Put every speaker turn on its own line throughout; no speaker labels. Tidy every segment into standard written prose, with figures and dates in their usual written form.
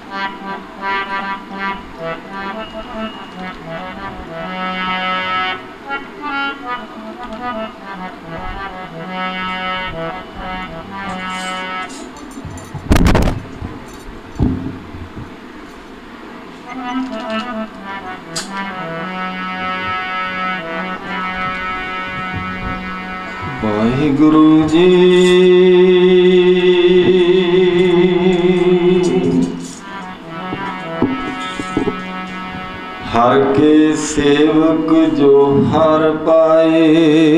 वाहिगुरु जी हर के सेवक जो हर पाए,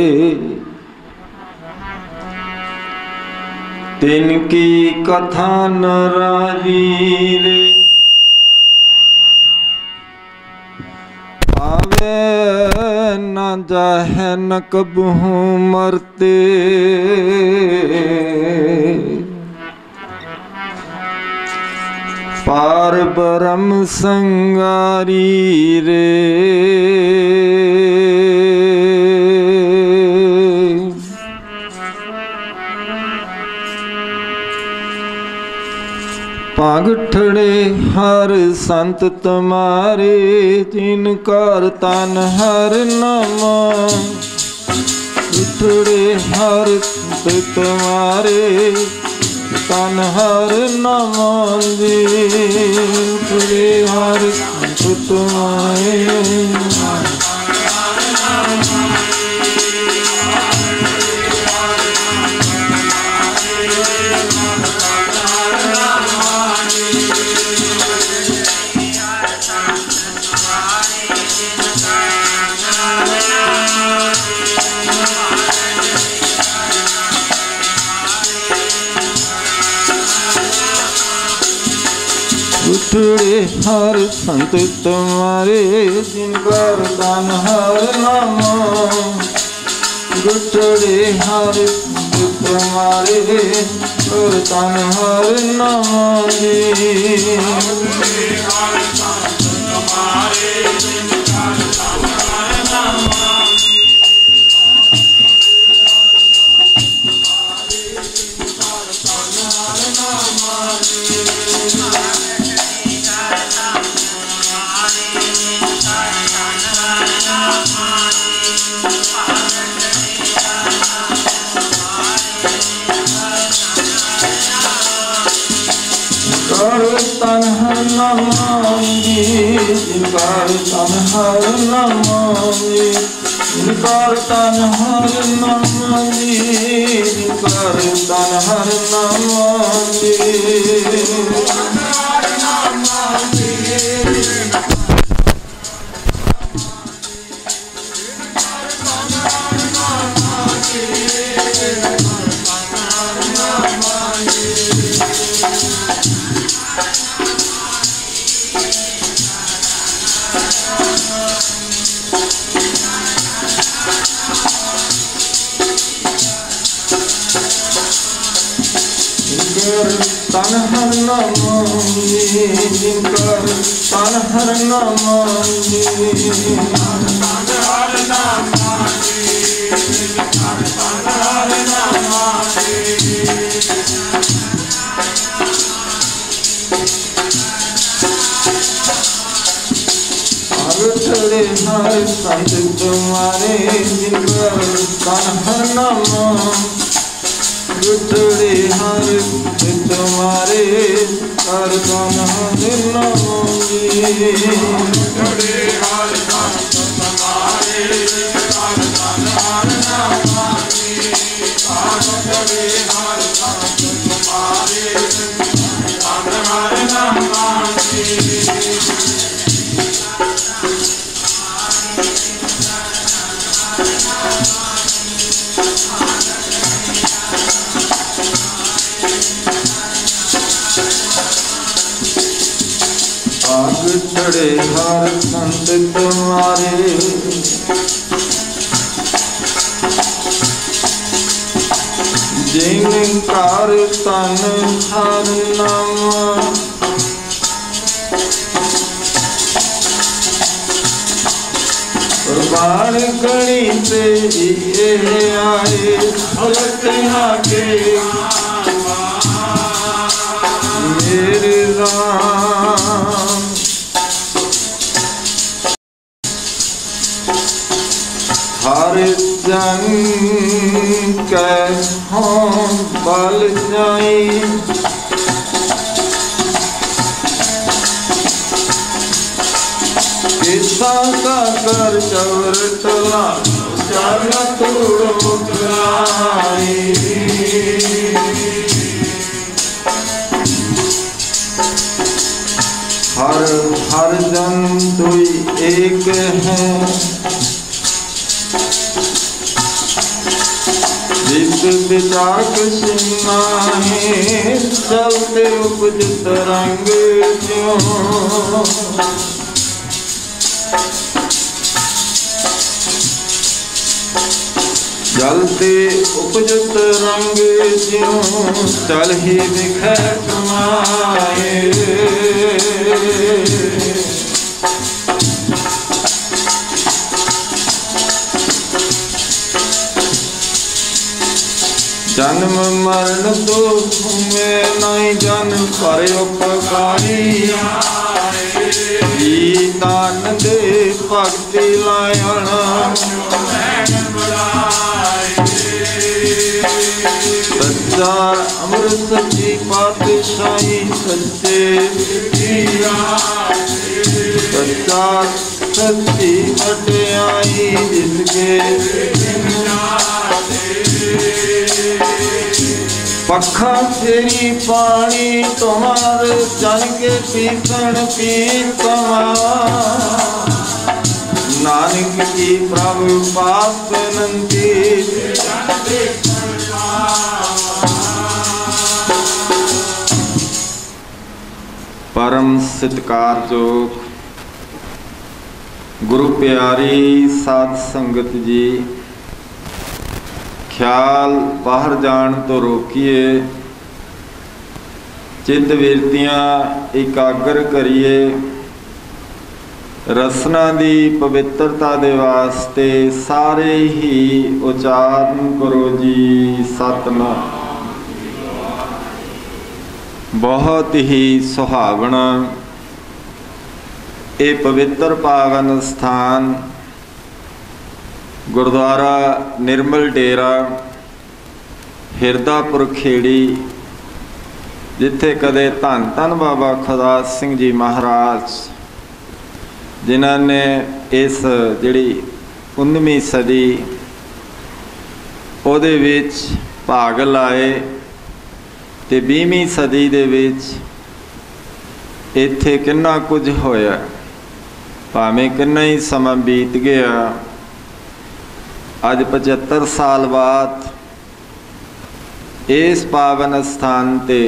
तिनकी कथा न राजीरे। आवे न जाहे न कबहू मरते, पार ब्रह्म संगारी रे। पागठड़े हर संत तुम्हारे, जिनकार तन हर नाम। उठड़े हर संत तुम्हारे, तन हर नाम जी। उठड़े हर संत तुम्हारे, उठड़े हर संत तुम्हारे, जिनकार दान हर नाम। उठड़े हर संत तुम्हारे, जिनकार दान हर नाम जी। तन हर नाम जी, जिनकार तन हर नाम जी। जिनकार तन हर नाम जी, जिनकार तन हर नाम जी। तन हर नाम जी, जिनकार तन हर नाम जी। तन हर नाम जी, जिनकार तन हर नाम जी। उठड़े हर संत तुम्हारे, जिनकार तन हर नाम। उठड़े हर तुम्हारे, हर तन हर नाम जी। उठड़े हर संत तुम्हारे, हर तन हर नाम जी। उठड़े हर संत तुम्हारे, तन हर नाम जी। उठड़े हर संत तुम्हारे, जिनकार तन हर नाम। कुर्बान गणी से ये आए, भगत आगे मेरे राम। चवर तला चरण तूड़ो लाई। हर हर जन दुई एक है जित विचार किसी नाहीं चलते उपज तरंग ज्यों। जलते उपजत रंग ज्यों चल ही दिखे समाए। जन्म मरण दुख में नहीं जन पर उपकारी। दान दे भक्ति लायण सच्चा अमृत सच्ची पातशाही सच्चे सच्चा सच्ची अटयाई जिसके पखा तेरी पानी तुम्हार जन के पीतन पीतवा। नानक की प्रभु पास नंदी परम सत्कारयोग गुरु प्यारी साध संगत जी, ख्याल बाहर जान तो रोकिए, चित्त विरतियां एकाग्र करिए। रसना दी पवित्रता दे वास्ते सारे ही उच्चारण करो जी सतनाम। बहुत ही सुहावना ये पवित्र पावन स्थान गुरुद्वारा निर्मल डेरा हिरदापुर खेड़ी, जिथे कदे धन धन बाबा खुदास सिंह जी महाराज जिन्होंने इस जिहड़ी 19वीं सदी उहदे विच भाग लाए ते 20वीं सदी दे विच इत्थे किन्ना कुछ होया, भावें किन्ना ही समा बीत गया। अज 75 साल बाद इस पावन स्थान ते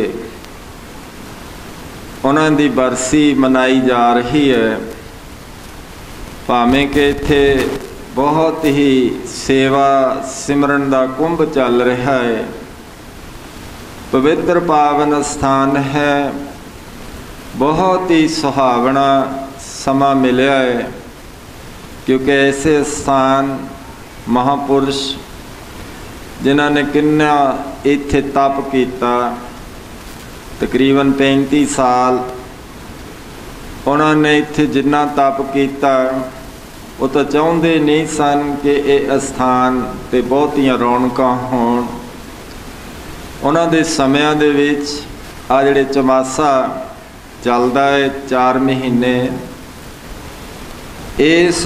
उन्हां दी बरसी मनाई जा रही है। भावें कि इत्थे बहुत ही सेवा सिमरन दा कुंभ चल रहा है। पवित्र पावन स्थान है, बहुत ही सुहावना समा मिलया है, क्योंकि ऐसे स्थान महापुरुष जिन्होंने किन्ना इत्थे तप किया, तकरीबन 35 साल उन्होंने इत्थे जिन्ना तप किया, वो तो चाहते नहीं सन कि यह स्थान ते बहुतियां रौनकां होण। उन्हां दे समयां दे विच आ जिहड़े चमासा चलदा है 4 महीने, इस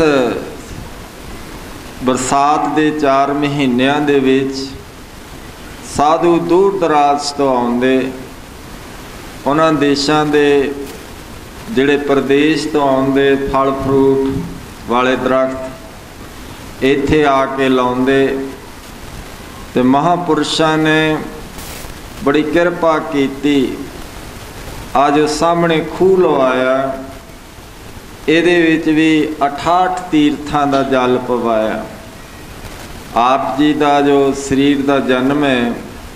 बरसात दे 4 महीनों दे विच साधु दूर दराज तो आउंदे, उन्हां देशां दे जिहड़े प्रदेश तो आउंदे फल फ्रूट वाले दरख्त इत्थे आके लाउंदे। ते महापुरुषां ने बड़ी किरपा कीती, अज सामने खूह लवाया, इहदे विच भी 68 तीर्थां दा जल पवाया। आप जी का जो शरीर का जन्म है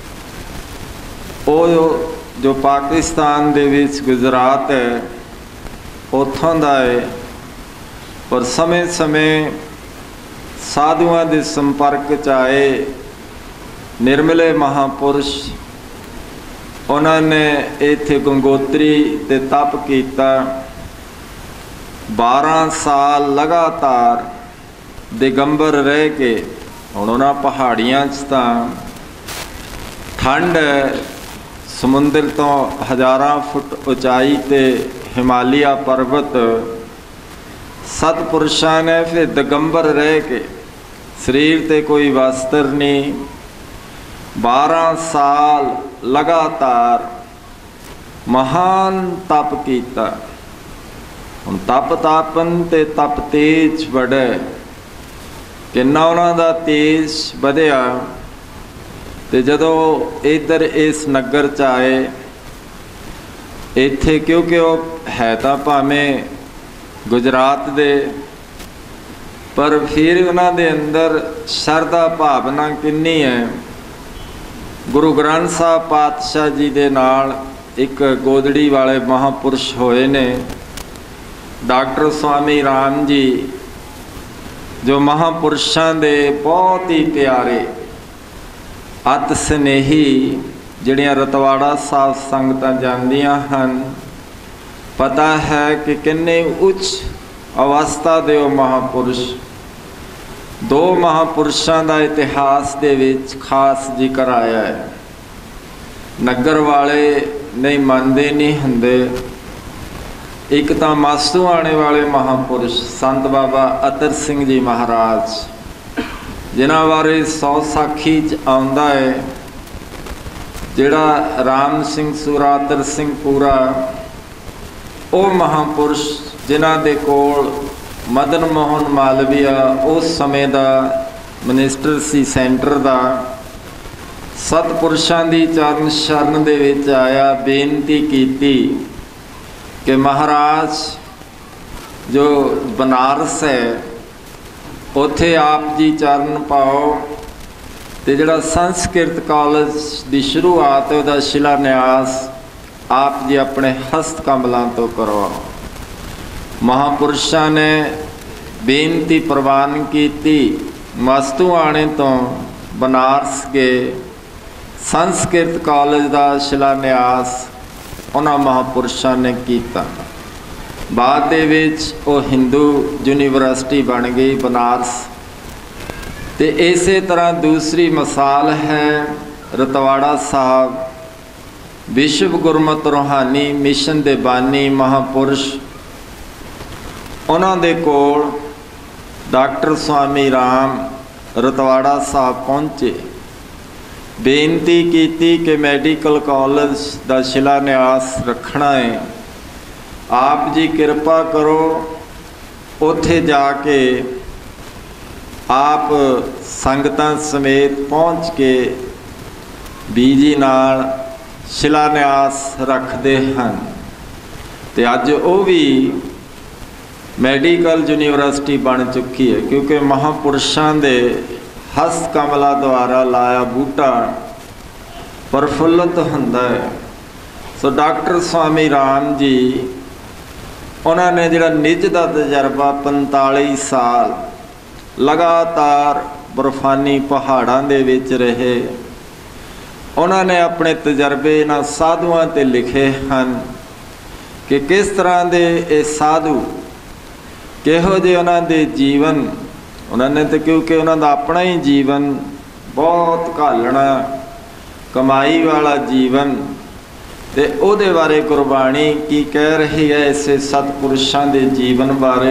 वो जो पाकिस्तान दे विच गुजरात है उत्थों का है, पर समय समय साधुआं दे संपर्क च आए निर्मले महापुरुष, उन्होंने इत्थे गंगोत्री ते तप किया। 12 साल लगातार दिगंबर रह के, हुण उन्हां पहाड़ियां च ठंड है, समुंदर तो 1000 फुट उचाई ते हिमालय पर्वत सतपुरुषां ने फिर दिगंबर रह के शरीर ते कोई वस्त्र नहीं 12 साल लगातार महान तप किया। हुण तप तापन ते तप तेज बढ़े किन्ना उन्हां दा तेज बढ़िया। ते जदों इधर इस नगर च आए इत्थे क्योंकि वह है तां भावें गुजरात दे पर फिर उन्हां दे अंदर शरधा भावना किन्नी है। गुरु ग्रंथ साहब पातशाह जी दे नाल एक गोदड़ी वाले महापुरुष होए ने डॉक्टर स्वामी राम जी जो महापुरुषों दे बहुत ही प्यारे अत स्नेही जिहड़ियां रतवाड़ा साहब संगतां जांदियां हन। पता है कि किन्ने उच्च अवस्था दे महापुरुष 2 महापुरुषों का इतिहास दे विच खास जिक्र आया है। नगर वाले नहीं मानते नहीं होंदे। एक तो मासू आने वाले महापुरुष संत बाबा अतर सिंह जी महाराज जिन्हां बारे 100 साखी च आउंदा है। जिहड़ा राम सिंह सूरा अतर सिंह पूरा वो महापुरुष जिन्हां दे कोल मदन मोहन मालवीया उस समय का मिनिस्टर सी सेंटर का सतपुरुषां दी चरण शरण दे विच आया बेनती कीती कि महाराज जो बनारस है उत्थे आप जी चरण पाओ ते जिहड़ा संस्कृत कॉलेज की शुरुआत है उसका शिलान्यास आप जी अपने हस्त कमलों तो करवाओ। महापुरुषों ने बेनती प्रवान की। मस्तू आने तो बनारस के संस्कृत कॉलेज का शिलान्यास उन्होंने महापुरुषों ने किया। बाद दे विच वो हिंदू यूनिवर्सिटी बन गई बनारस। तो इस तरह दूसरी मिसाल है रतवाड़ा साहब विश्व गुरमत रूहानी मिशन दे बानी महापुरुष उन्होंने दे कोल डॉक्टर स्वामी राम रतवाड़ा साहब पहुँचे। बेनती की कि मैडिकल कॉलेज का शिलान्यास रखना है। आप जी कृपा करो उत्थे जाके आप संगतां समेत पहुँच के बीजी नाल शिलान्यास रखते हैं। तो अज वो भी मैडिकल यूनिवर्सिटी बन चुकी है क्योंकि महापुरुषों के हस्त कमला द्वारा लाया बूटा प्रफुल्लित होंदा है। सो डॉक्टर स्वामी राम जी उन्होंने जिहड़ा निज का तजर्बा 45 साल लगातार बर्फानी पहाड़ों के विच रहे। उन्होंने अपने तजर्बे इन्हां साधुआं ते लिखे हैं कि किस तरह के ये साधु किहो जे उन्हां दे जीवन उन्होंने तो क्योंकि उन्होंने अपना ही जीवन बहुत घालना कमाई वाला जीवन ते उहदे बारे गुरबाणी की कह रही है इस सतपुरुषों के जीवन बारे।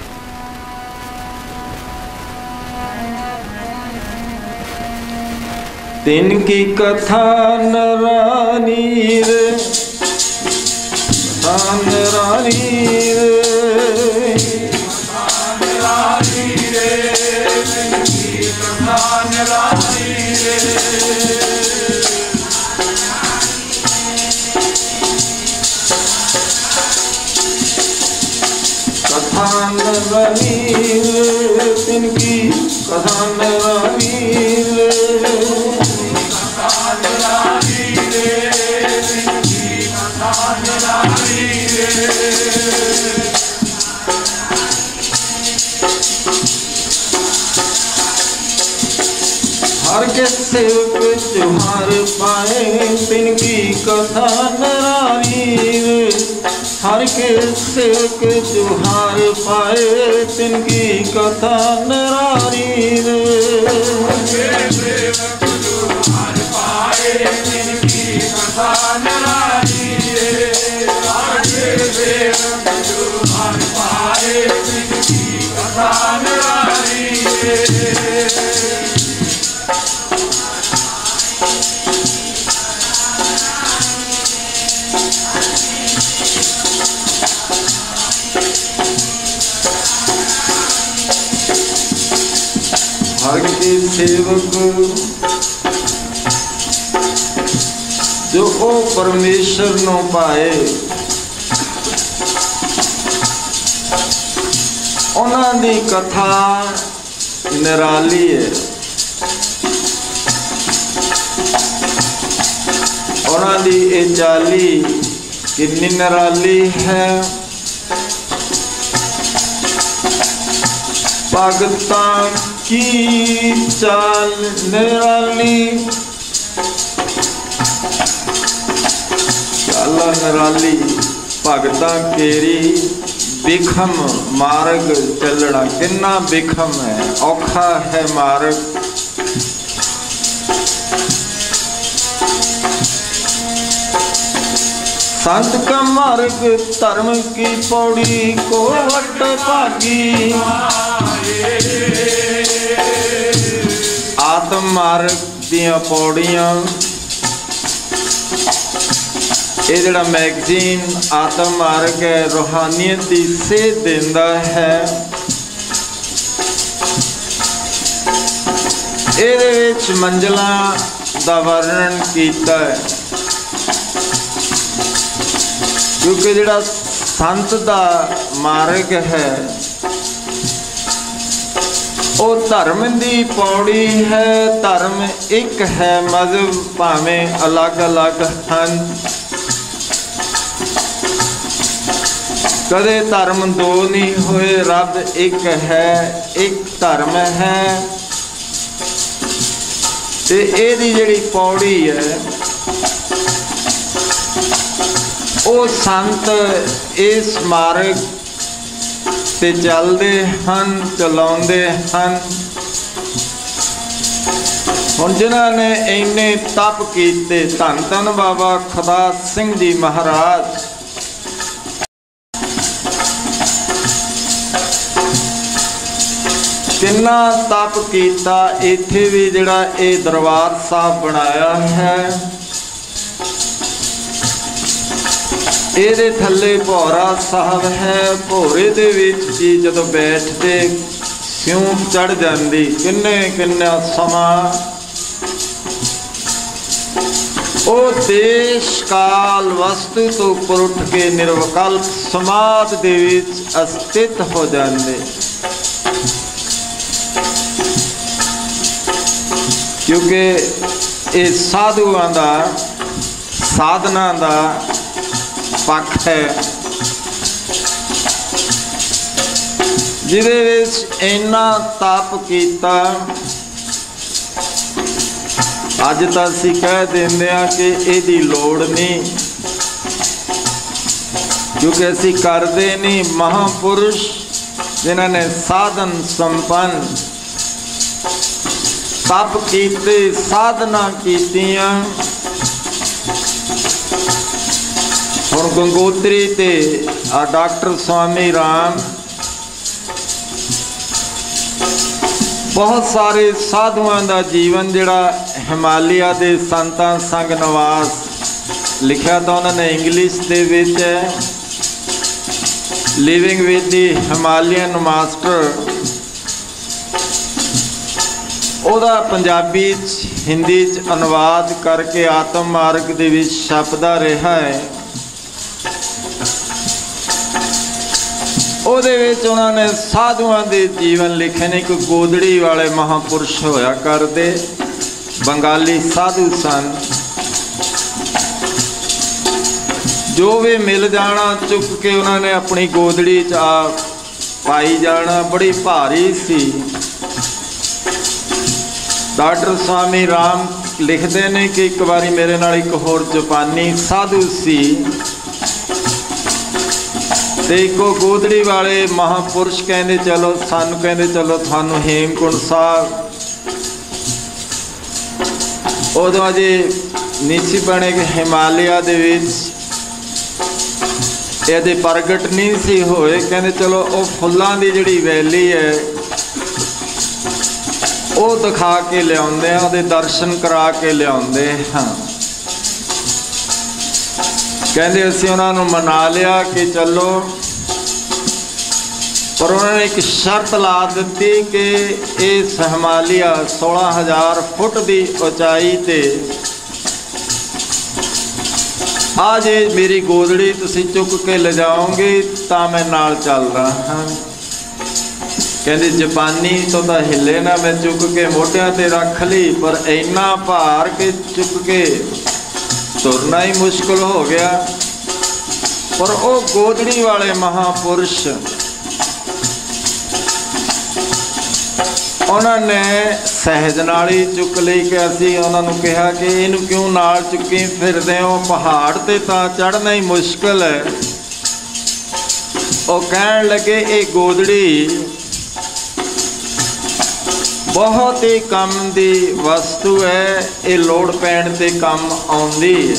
तिनकी कथा नरानीर तिनकी कथा हर के सेवक त्योहार पाए तिनकी कथा नरारी। हर के सेवक त्योहार पाए तिनकी कथा नरारी। सेवक जो ओ परमेश्वर नू पाए उन्हां दी कथा निराली है। उन्हां दी ये चाली कितनी निराली है। भगतां की चाल निराली, चाल निराली। भगतां केरी बिखम मार्ग चलना किन्ना बिखम है, औखा है मार्ग। संत का मार्ग धर्म की पौड़ी को वट भागी। आत्म मार्ग दियां पौड़ियां ये जिहड़ा मैगजीन आत्म मार्ग है रूहानियत की सेध देंदा है। इहदे विच मंजिलां दा वर्णन कीता है क्योंकि जिहड़ा संत दा मार्ग है वो धर्म दी पौड़ी है। धर्म एक है, मजहब भावें अलग अलग हैं। कदे धर्म दो नहीं हुए, रब एक है, एक धर्म है। ते इहदी जिहड़ी पौड़ी है वो संत इस मार्ग ते चलते हैं, चलाते हैं। हुण जिन्हां ने इन्ने तप कीते, धन धन बाबा खुदा सिंह जी महाराज किन्ना तप कीता। इत्थे भी जिहड़ा ये दरबार साहब बनाया है ਇਹਦੇ थले भौरा साहब है। भौरे दे विच जी जदों बैठते सिऊं चढ़ जाती। किन्ना समा ओ देश काल वस्तु तो उपर उठ के निर्विकल्प समाध दे विच अस्तित हो जाते। क्योंकि ये साधुआं दा साधना दा पक्ष है जिहदे विच इन्ना तप कीता। अज तां असीं कह दिंदे आ कि इहदी लोड़ नहीं, क्योंकि असीं करदे नहीं। महापुरुष जिन्हां ने साधन संपन्न तप कीते, साधना कीतियां। हुण गंगोत्री ते डॉक्टर स्वामी राम बहुत सारे साधुआं दा जीवन जिहड़ा हिमालय दे संतां संग निवास लिखिया तो उन्होंने इंग्लिश दे विच living with the Himalayan master. ओदा पंजाबी हिंदी च अनुवाद करके आत्म मार्ग दे विच छपदा रहा है। ਉਹਦੇ ਵਿੱਚ ਉਹਨਾਂ ਨੇ ਸਾਧੂਆਂ ਦੇ ਜੀਵਨ ਲਿਖੇ ਨੇ। ਕੋਈ ਗੋਦੜੀ ਵਾਲੇ ਮਹਾਪੁਰਸ਼ ਹੋਇਆ ਕਰਦੇ, ਬੰਗਾਲੀ ਸਾਧੂ ਸਨ। ਜੋ ਵੀ ਮਿਲ ਜਾਣਾ ਚੁੱਕ ਕੇ ਉਹਨਾਂ ਨੇ ਆਪਣੀ ਗੋਦੜੀ 'ਚ ਆ ਪਾਈ ਜਾਣਾ। ਬੜੀ ਭਾਰੀ ਸੀ। ਡਾਕਟਰ स्वामी राम लिखते हैं कि एक बारी मेरे नाल एक होर जापानी साधु सी ते इको गोदड़ी वाले महापुरुष कहते चलो सानू कहते चलो थानू हेमकुंड साहब उदों अजे नीसी बने कि हिमालय दे विच इहदे प्रगट नहीं सी होए। कहते चलो वो फुल्लां दी जिहड़ी वैली है वो दिखा के लियाउंदे हैं, उहदे दर्शन करा के लियाउंदे हाँ। कहते असीं उन्हां नूं मना लिया कि चलो पर उन्होंने एक शर्त ला दी कि इस हिमालय 16,000 फुट की ऊंचाई ते आज मेरी गोदड़ी तुसी चुक के ले जाओगे तो मैं नाल चल रहा हाँ। कहते जापानी तो हिले ना, मैं चुक के मोढियां ते रख ली, पर इन्ना भार के चुक के तुरना ही मुश्किल हो गया। पर वो गोदड़ी वाले महापुरुष उन्होंने सहज नाल ही चुक ली कि असी उन्होंने कहा कि इनू क्यों नाल चुकी फिरदे हो, पहाड़ ते तां चढ़ना ही मुश्किल है। वो कहन लगे ये गोदड़ी बहुत ही कम दी वस्तु है, ये लोड़ पैण ते कम आउंदी है।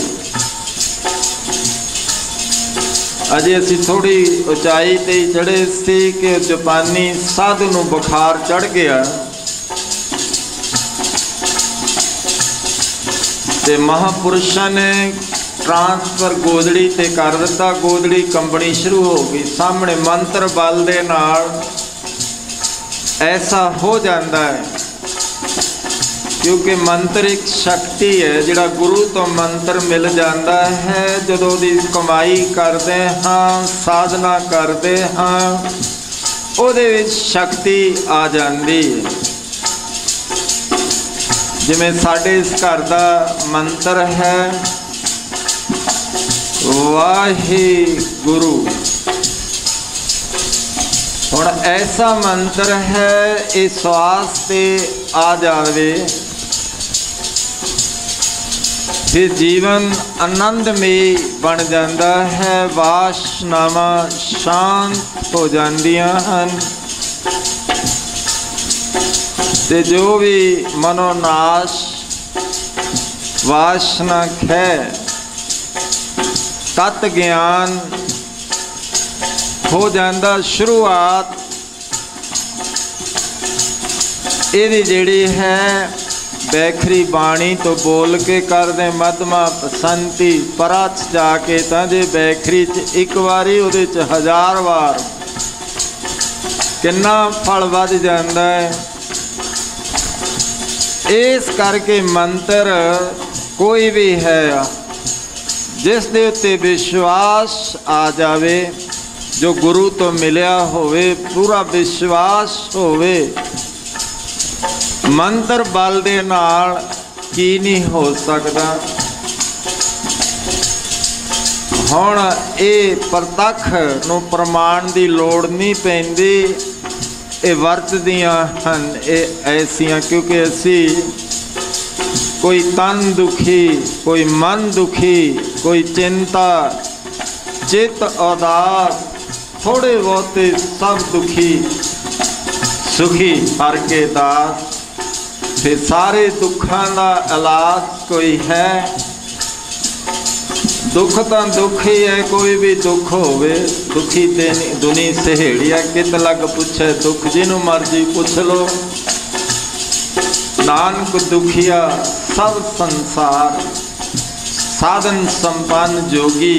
अजे असी थोड़ी ऊंचाई ते चढ़े सी कि जापानी साधु नूं बुखार चढ़ गया ते महापुरुषां ने ट्रांसफर गोदड़ी ते कर दिता। गोदड़ी कंबनी शुरू हो गई। सामने मंत्र बल दे नाल ऐसा हो जाता है, क्योंकि मंत्र एक शक्ति है, जिहड़ा गुरु तो मंत्र मिल जाता है। जदों दी कमाई करते हाँ, साधना करते हाँ, उहदे विच शक्ति आ जाती है। जिवें साडे इस घर दा मंत्र है वाहिगुरु, हुण ऐसा मंत्र है इस श्वास ते आ जावे फिर जीवन आनंदमय बन जाता है। वासनावां शांत हो जांदियां हन ते जो भी मनोनाश वासना खै तत् ज्ञान हो जाता। शुरुआत ये जिहड़ी है बैखरी बाणी तो बोल के कर दे, मधमा बसंती परच जाके ताजे बैखरी च एक बारी उहदे च 1000 बार किन्ना फल वध जाता है। इस करके मंत्र कोई भी है जिस दे उत्ते विश्वास आ जावे, जो गुरु तो मिलिया होवे, पूरा विश्वास होवे, मंत्र बल दे नाल की नहीं हो सकता। हुण ये प्रतख नूं प्रमाण की लोड़ नहीं पैंदी, ये वरतदियां हन ये ऐसियां, क्योंकि असी कोई तन दुखी, कोई मन दुखी, कोई चिंता, चित उदास, थोड़े बहुते सब दुखी सुखी हर के दास। फिर सारे दुखों का इलाज कोई है, दुख तो दुख ही है, कोई भी दुख होवे। दुखी तेनी दुनी सहेड़िया कित लग पूछे दुख, जिन्हों मर्जी पूछ लो। नानक दुखिया सब संसार, साधन संपन्न जोगी,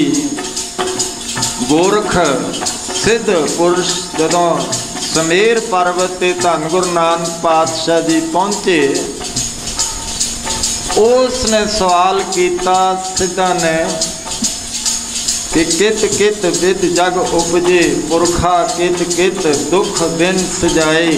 गोरख सिद्ध पुरुष। जदों समेर पर्वत ते धन गुरु नानक पातशाह जी पहुंचे, उसने सवाल किया सिद्धा ने कि कित कित विद जग उपजे, पुरखा कित कित दुख दिन सजाए।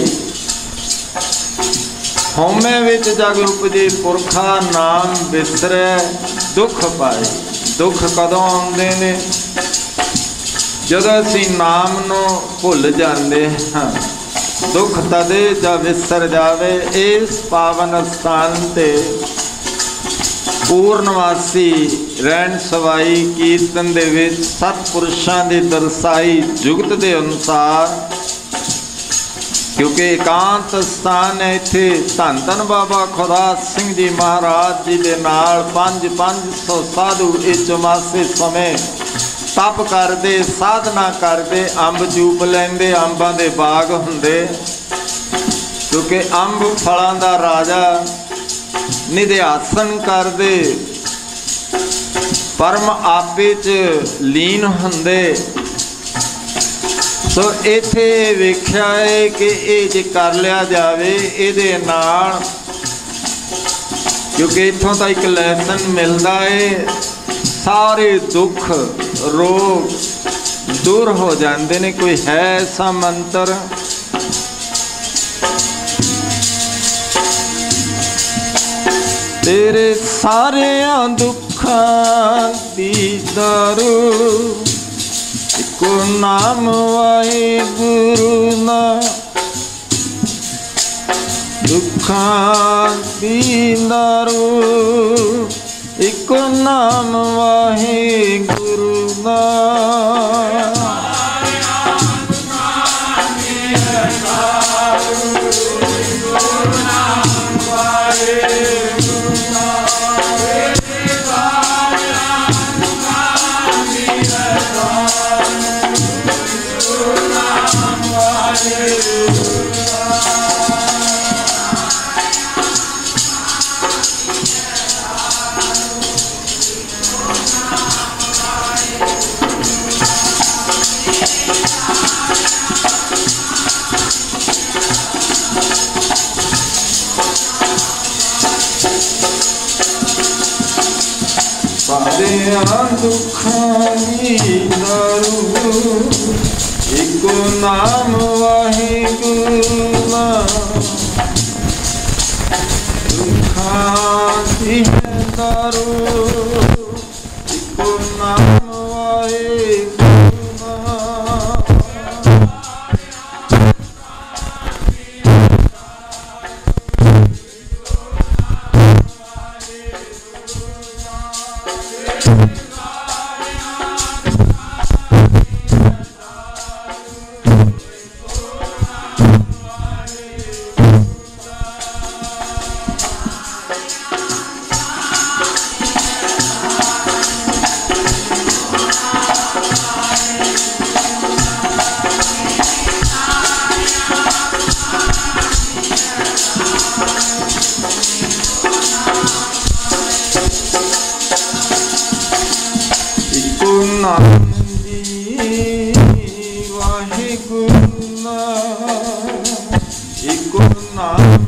होमे विच जग उपजे पुरखा, नाम बिसरे दुख पाए। दुख कदों आउंदे ने? जदों असी नाम नूं भुल जाते हाँ। दुख तदे जब विसर जावे। इस पावन स्थान ते पूर्णवासी रहन सवाई कीर्तन दे विच सतपुरुषां दी दरसाई जुगत दे अनुसार, क्योंकि एकांत स्थान है इत्थे धन धन बाबा खुदा सिंह जी महाराज जी दे नाल 500 साधु इस चौमासे समय तप करते, साधना करते, अंब चूप लेंदे, अंबां दे बाग हुंदे, क्योंकि अंब फलां दा राजा निध्यासन करते, परम आपे च लीन हुंदे। सो इत्थे वेख्या है कि ये जे कर लिया जाए इहदे नाल, क्योंकि इत्थों तो एक लैसन मिलता है, सारे दुख रोग दूर हो जाते ने। कोई है ऐसा मंत्र? तेरे सारे दुखां दी दारू इको नाम वाहिगुरु ना, दुखां दी दारू इको नाम वाहिगुरु ना। दुखां दी दारू इको नाम वाहिगुरु ना, दुखां दी दारू इको नाम वाहिगुरु ना। नाम जी वाहिगुरु ना, इको नाम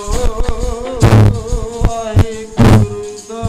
वाहिगुरु दा।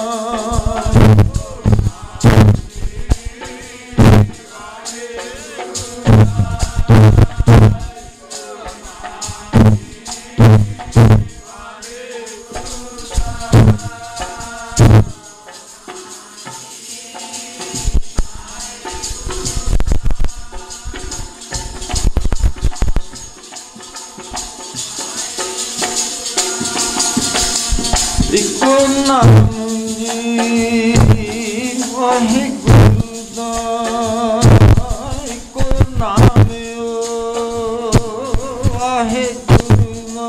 इको नाम जी वाहिगुरु दा, इको नाम वाहिगुरु ना।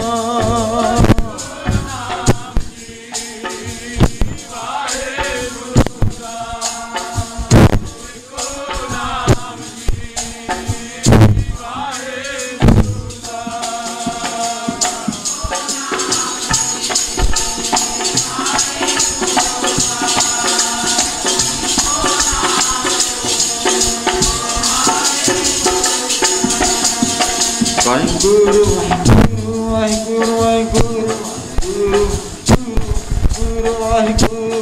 वाहिगुरु वाहिगुरु वाहिगुरु वाहिगुरु वाहिगुरु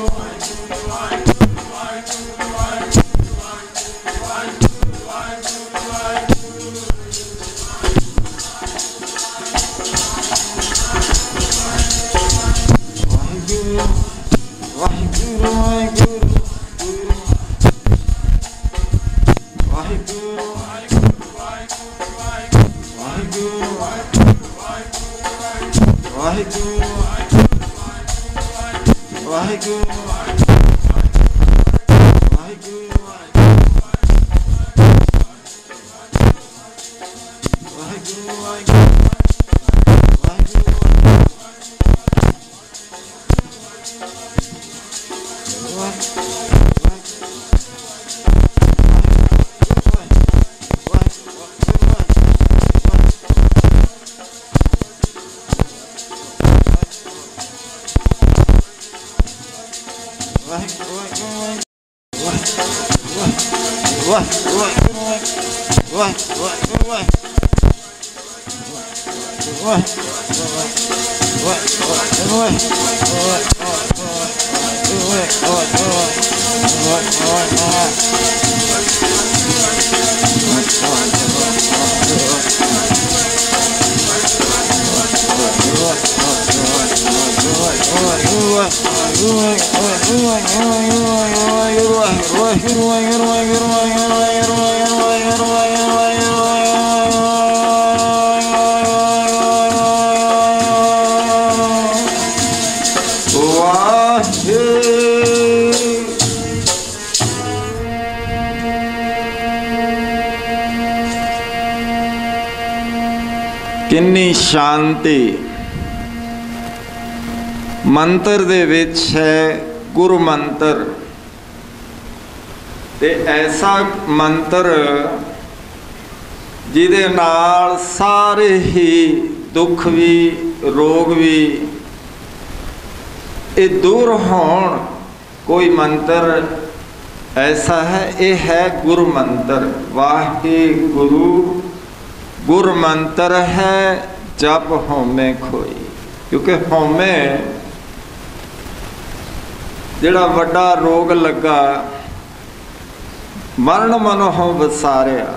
किन्नी शांति मंत्र दे विच है। गुरु मंत्र ते ऐसा मंत्र जिहदे नाल सारे ही दुख भी रोग भी ये दूर होण। कोई मंत्र ऐसा है, ये है गुरु मंत्र। वाहिगुरु गुरु मंत्र है जप होमे खोई। क्योंकि होमे जिहड़ा वड्डा रोग लगा मरण मनों वसारिया,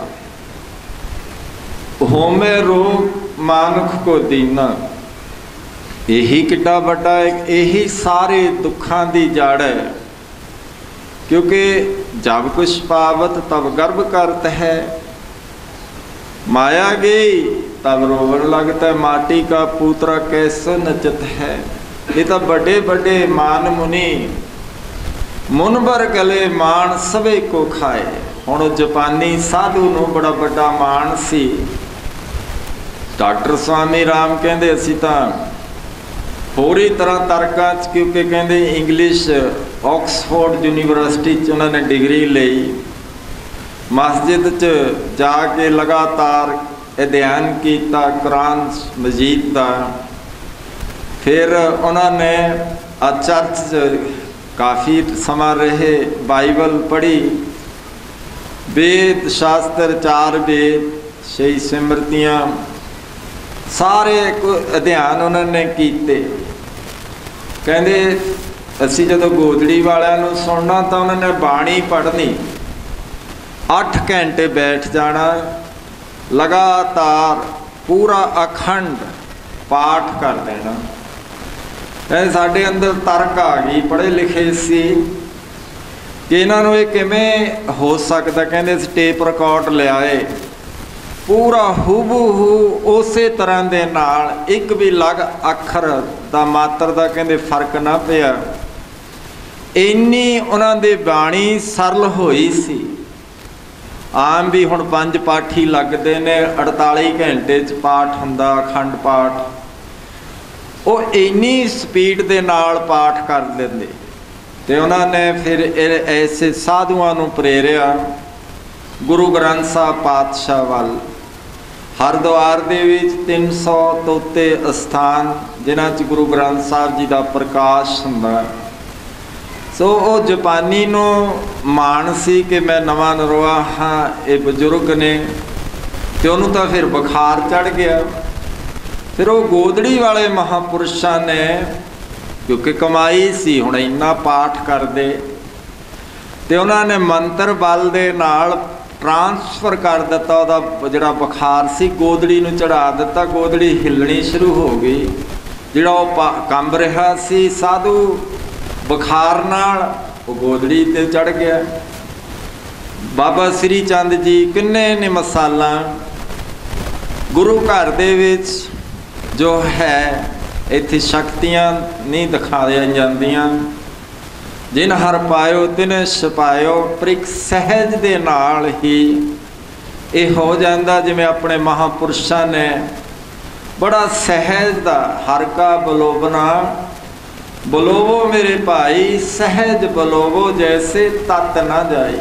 होमे रोग मानुख को दीना। यही किड्डा वड्डा यही सारे दुखां दी जड़ है। क्योंकि जब कुछ पावत तब गर्भ करत है, माया गई तब रोवन लगता है। माटी का पुत्र कैसे नचत है। ये तो बड़े बड़े मान मुनि मुनबर गले मान सवे को खाए। हुण जापानी साधु नूं बड़ा बड़ा मान सी। डॉक्टर स्वामी राम कहते असी तां होरी तरह तर्कां च, क्योंकि कहते इंग्लिश ऑक्सफोर्ड यूनीवर्सिटी च उन्होंने डिग्री लई। मस्जिद च जाके लगातार अध्ययन किया कुरान मजीद का। फिर उन्होंने चर्च काफ़ी समा रहे, बाइबल पढ़ी, वेद शास्त्र 4 वेद 6 सिमरतियाँ सारे अध्ययन उन्होंने किए। कहते असी जो गोदड़ी वालियां नूं सुनना तो उन्होंने बाणी पढ़नी, 8 घंटे बैठ जाना लगातार पूरा अखंड पाठ कर देना। साढ़े अंदर तर्क आ गई, पढ़े लिखे सी कि इन्हों ये किमें हो सकता। कहते टेप रिकॉर्ड लियाए पूरा हूबहू उस तरह के नाल एक भी लग अखर दा मात्र दा कहते फर्क ना पिया। इन्नी उन्होंने बाणी सरल होई सी। आम भी हुण 5 पाठी लगते ने, 48 घंटे च पाठ हुंदा अखंड पाठ। वो इन्नी स्पीड दे नाल पाठ कर लेंदे। ते उन्होंने फिर ऐसे साधुआं नूं प्रेरिया गुरु ग्रंथ साहब पातशाह वल। हरिद्वार दे विच 300 तो उत्ते स्थान जिन्हां च गुरु ग्रंथ साहब जी का प्रकाश हुंदा। सो वो जापानी नूं मान सी कि मैं नवां नरोआ हाँ, ये बजुर्ग ने। तो उन्होंने तो फिर बुखार चढ़ गया। फिर वो गोदड़ी वाले महापुरुषों ने, क्योंकि कमाई सी हुण इन्ना पाठ करते, तो उन्होंने मंत्र बल दे नाल ट्रांसफर कर दिता। वह जिहड़ा बुखार सी गोदड़ी नूं चढ़ा दिता, गोदड़ी हिलनी शुरू हो गई। जिहड़ा वो कंब रहा सी साधु बुखार नाल, वो गोदड़ी ते चढ़ गया। बाबा श्री चंद जी किन्ने ने मसाला गुरु घर दे विच जो है इत्थे शक्तियां नहीं दिखाई जांदियां। जिन हर पायो तिन छपायो, पर एक सहज दे नाल ही ये हो जाता। जिवें अपने महापुरुषों ने बड़ा सहज दा हर का बलोबना बलोवो मेरे भाई, सहज बलोवो जैसे तत ना जाए।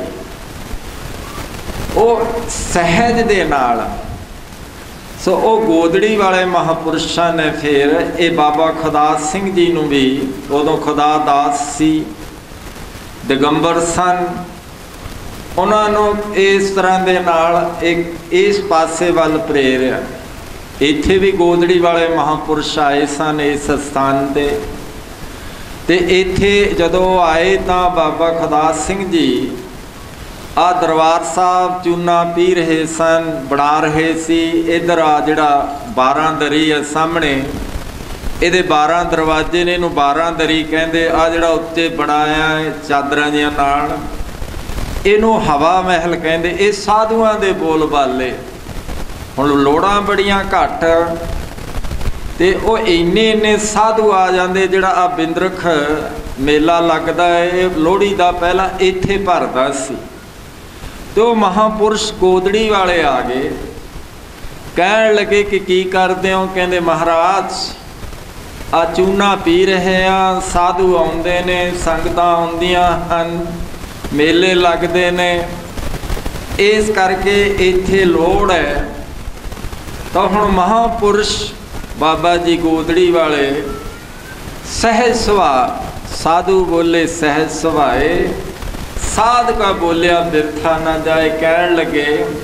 वो सहज दे नाल। सो वो गोदड़ी वाले महापुरुषों ने फिर ये बाबा खुदास सिंह जी नूं भी, उदों खुदा दास सी, दिगंबर सन, उन्होंने इस तरह के नाल एक इस पासे वाल प्रेरिया। इत्थे भी गोदड़ी वाले महापुरुष आए सन इस स्थान ते इत्थे जदों आए तो बाबा खदास सिंह जी आ दरबार साहब चूना पी रहे सन, बना रहे सी। इधर आ जिहड़ा 12 दरी है सामने, ये 12 दरवाजे ने, इनू 12 दरी कहते। आ जिहड़ा उत्ते बनाया है चादरां जिहां नाल, इनू हवा महल कहते। ये साधुआं दे बोल बाले। हुण लोड़ां बड़ियां घट ते वो इन्ने इन्ने साधु आ जाते। जिहड़ा आ बिंद्रख मेला लगता है, लोहड़ी का पहला इत्थे भरदा सी। तो महापुरुष गोदड़ी वाले आ गए, कहन लगे कि की करदे हो? कहंदे महाराज आ चूना पी रहे हैं, साधु आउंदे ने, संगतां आउंदियां हन, मेले लगदे ने, इस करके इत्थे लोड़ है। तो हुण महापुरुष बाबा जी गोदड़ी वाले सहज सुभाअ, साधु बोले सहज सुभाए, साध का बोलिया बिरथा ना जाए। कहन लगे,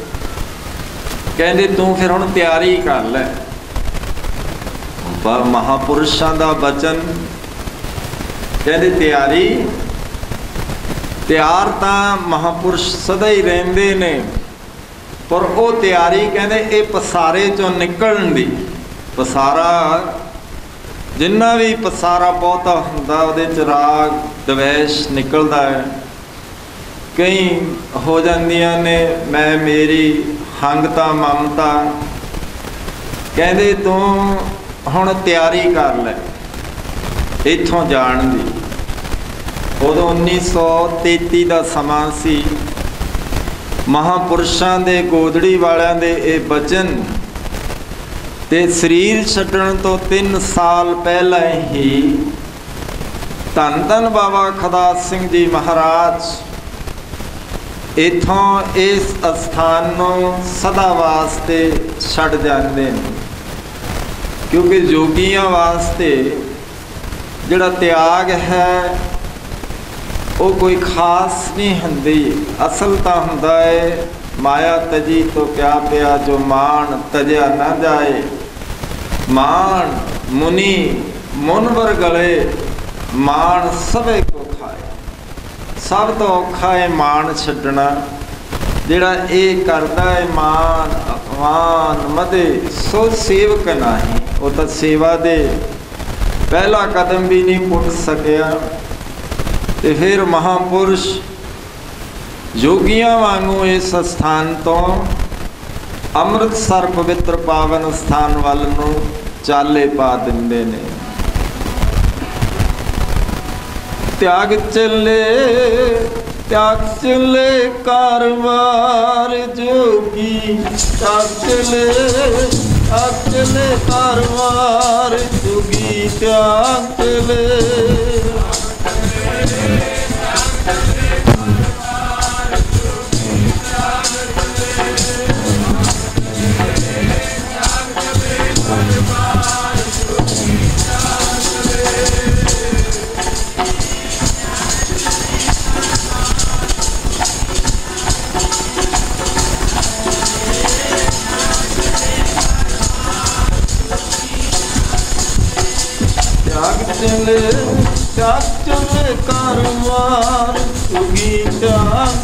कहते तू फिर हुण तैयारी कर लै। महापुरुषों का बचन, कहते तैयारी तैयार तो महापुरुष सदा ही रहिंदे ने, पर वो तैयारी कहते ये पसारे चों निकलण दी। पसारा जिन्ना भी पसारा बहुता हुंदा उहदे च राग द्वेष निकलदा है। कई हो जांदियां ने मैं मेरी हंगता ममता। कहते तू हुण तैयारी कर लै इत्थों जाण दी। उदों 1933 का समा सी। महापुरुषों के गोदड़ी वालियां दे ये बचन ते शरीर छड्डण तो 3 साल पहला ही धन धन बाबा खदास सिंह जी महाराज इत्थों इस स्थान नूं सदा वास्ते छड्ड जांदे ने। क्योंकि जोगियां वास्ते जिहड़ा त्याग है वो कोई खास नहीं हुंदी। असल तो हुंदा है माया तजी तो क्या पिया, जो मान तजया ना जाए। मान मुनि मुनवर गले, मान सभे को खाए। सब तो औखा है मान छड्डना। जिहड़ा ये करदा है मान अपमान मदे, सो सेवक नहीं। वो तो सेवा दे पहला कदम भी नहीं पुट सकिया। तो फिर महापुरुष जोगियां वांगू इस स्थान तो अमृतसर पवित्र पावन स्थान वाल नूं चाले पा दिंदे ने। त्याग चले कारवार जोगी, त्याग चले कारवार जोगी, त्याग चले। त्याग चले कारवार जोगी, त्याग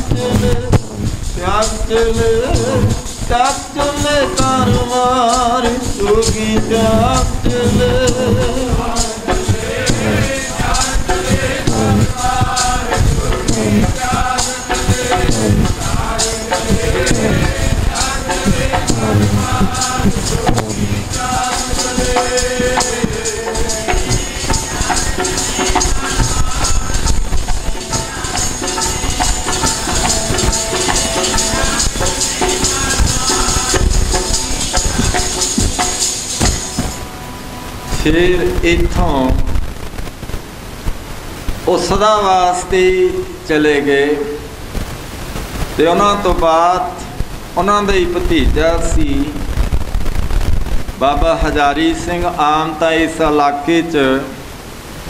चले कारवार जोगी, त्याग चले। फिर इत्थों वो सदा वास्ते चले गए। तो उन्होंने तो बाद उन्होंने ही भतीजा सी बाबा हजारी सिंह। आम तो इस इलाके च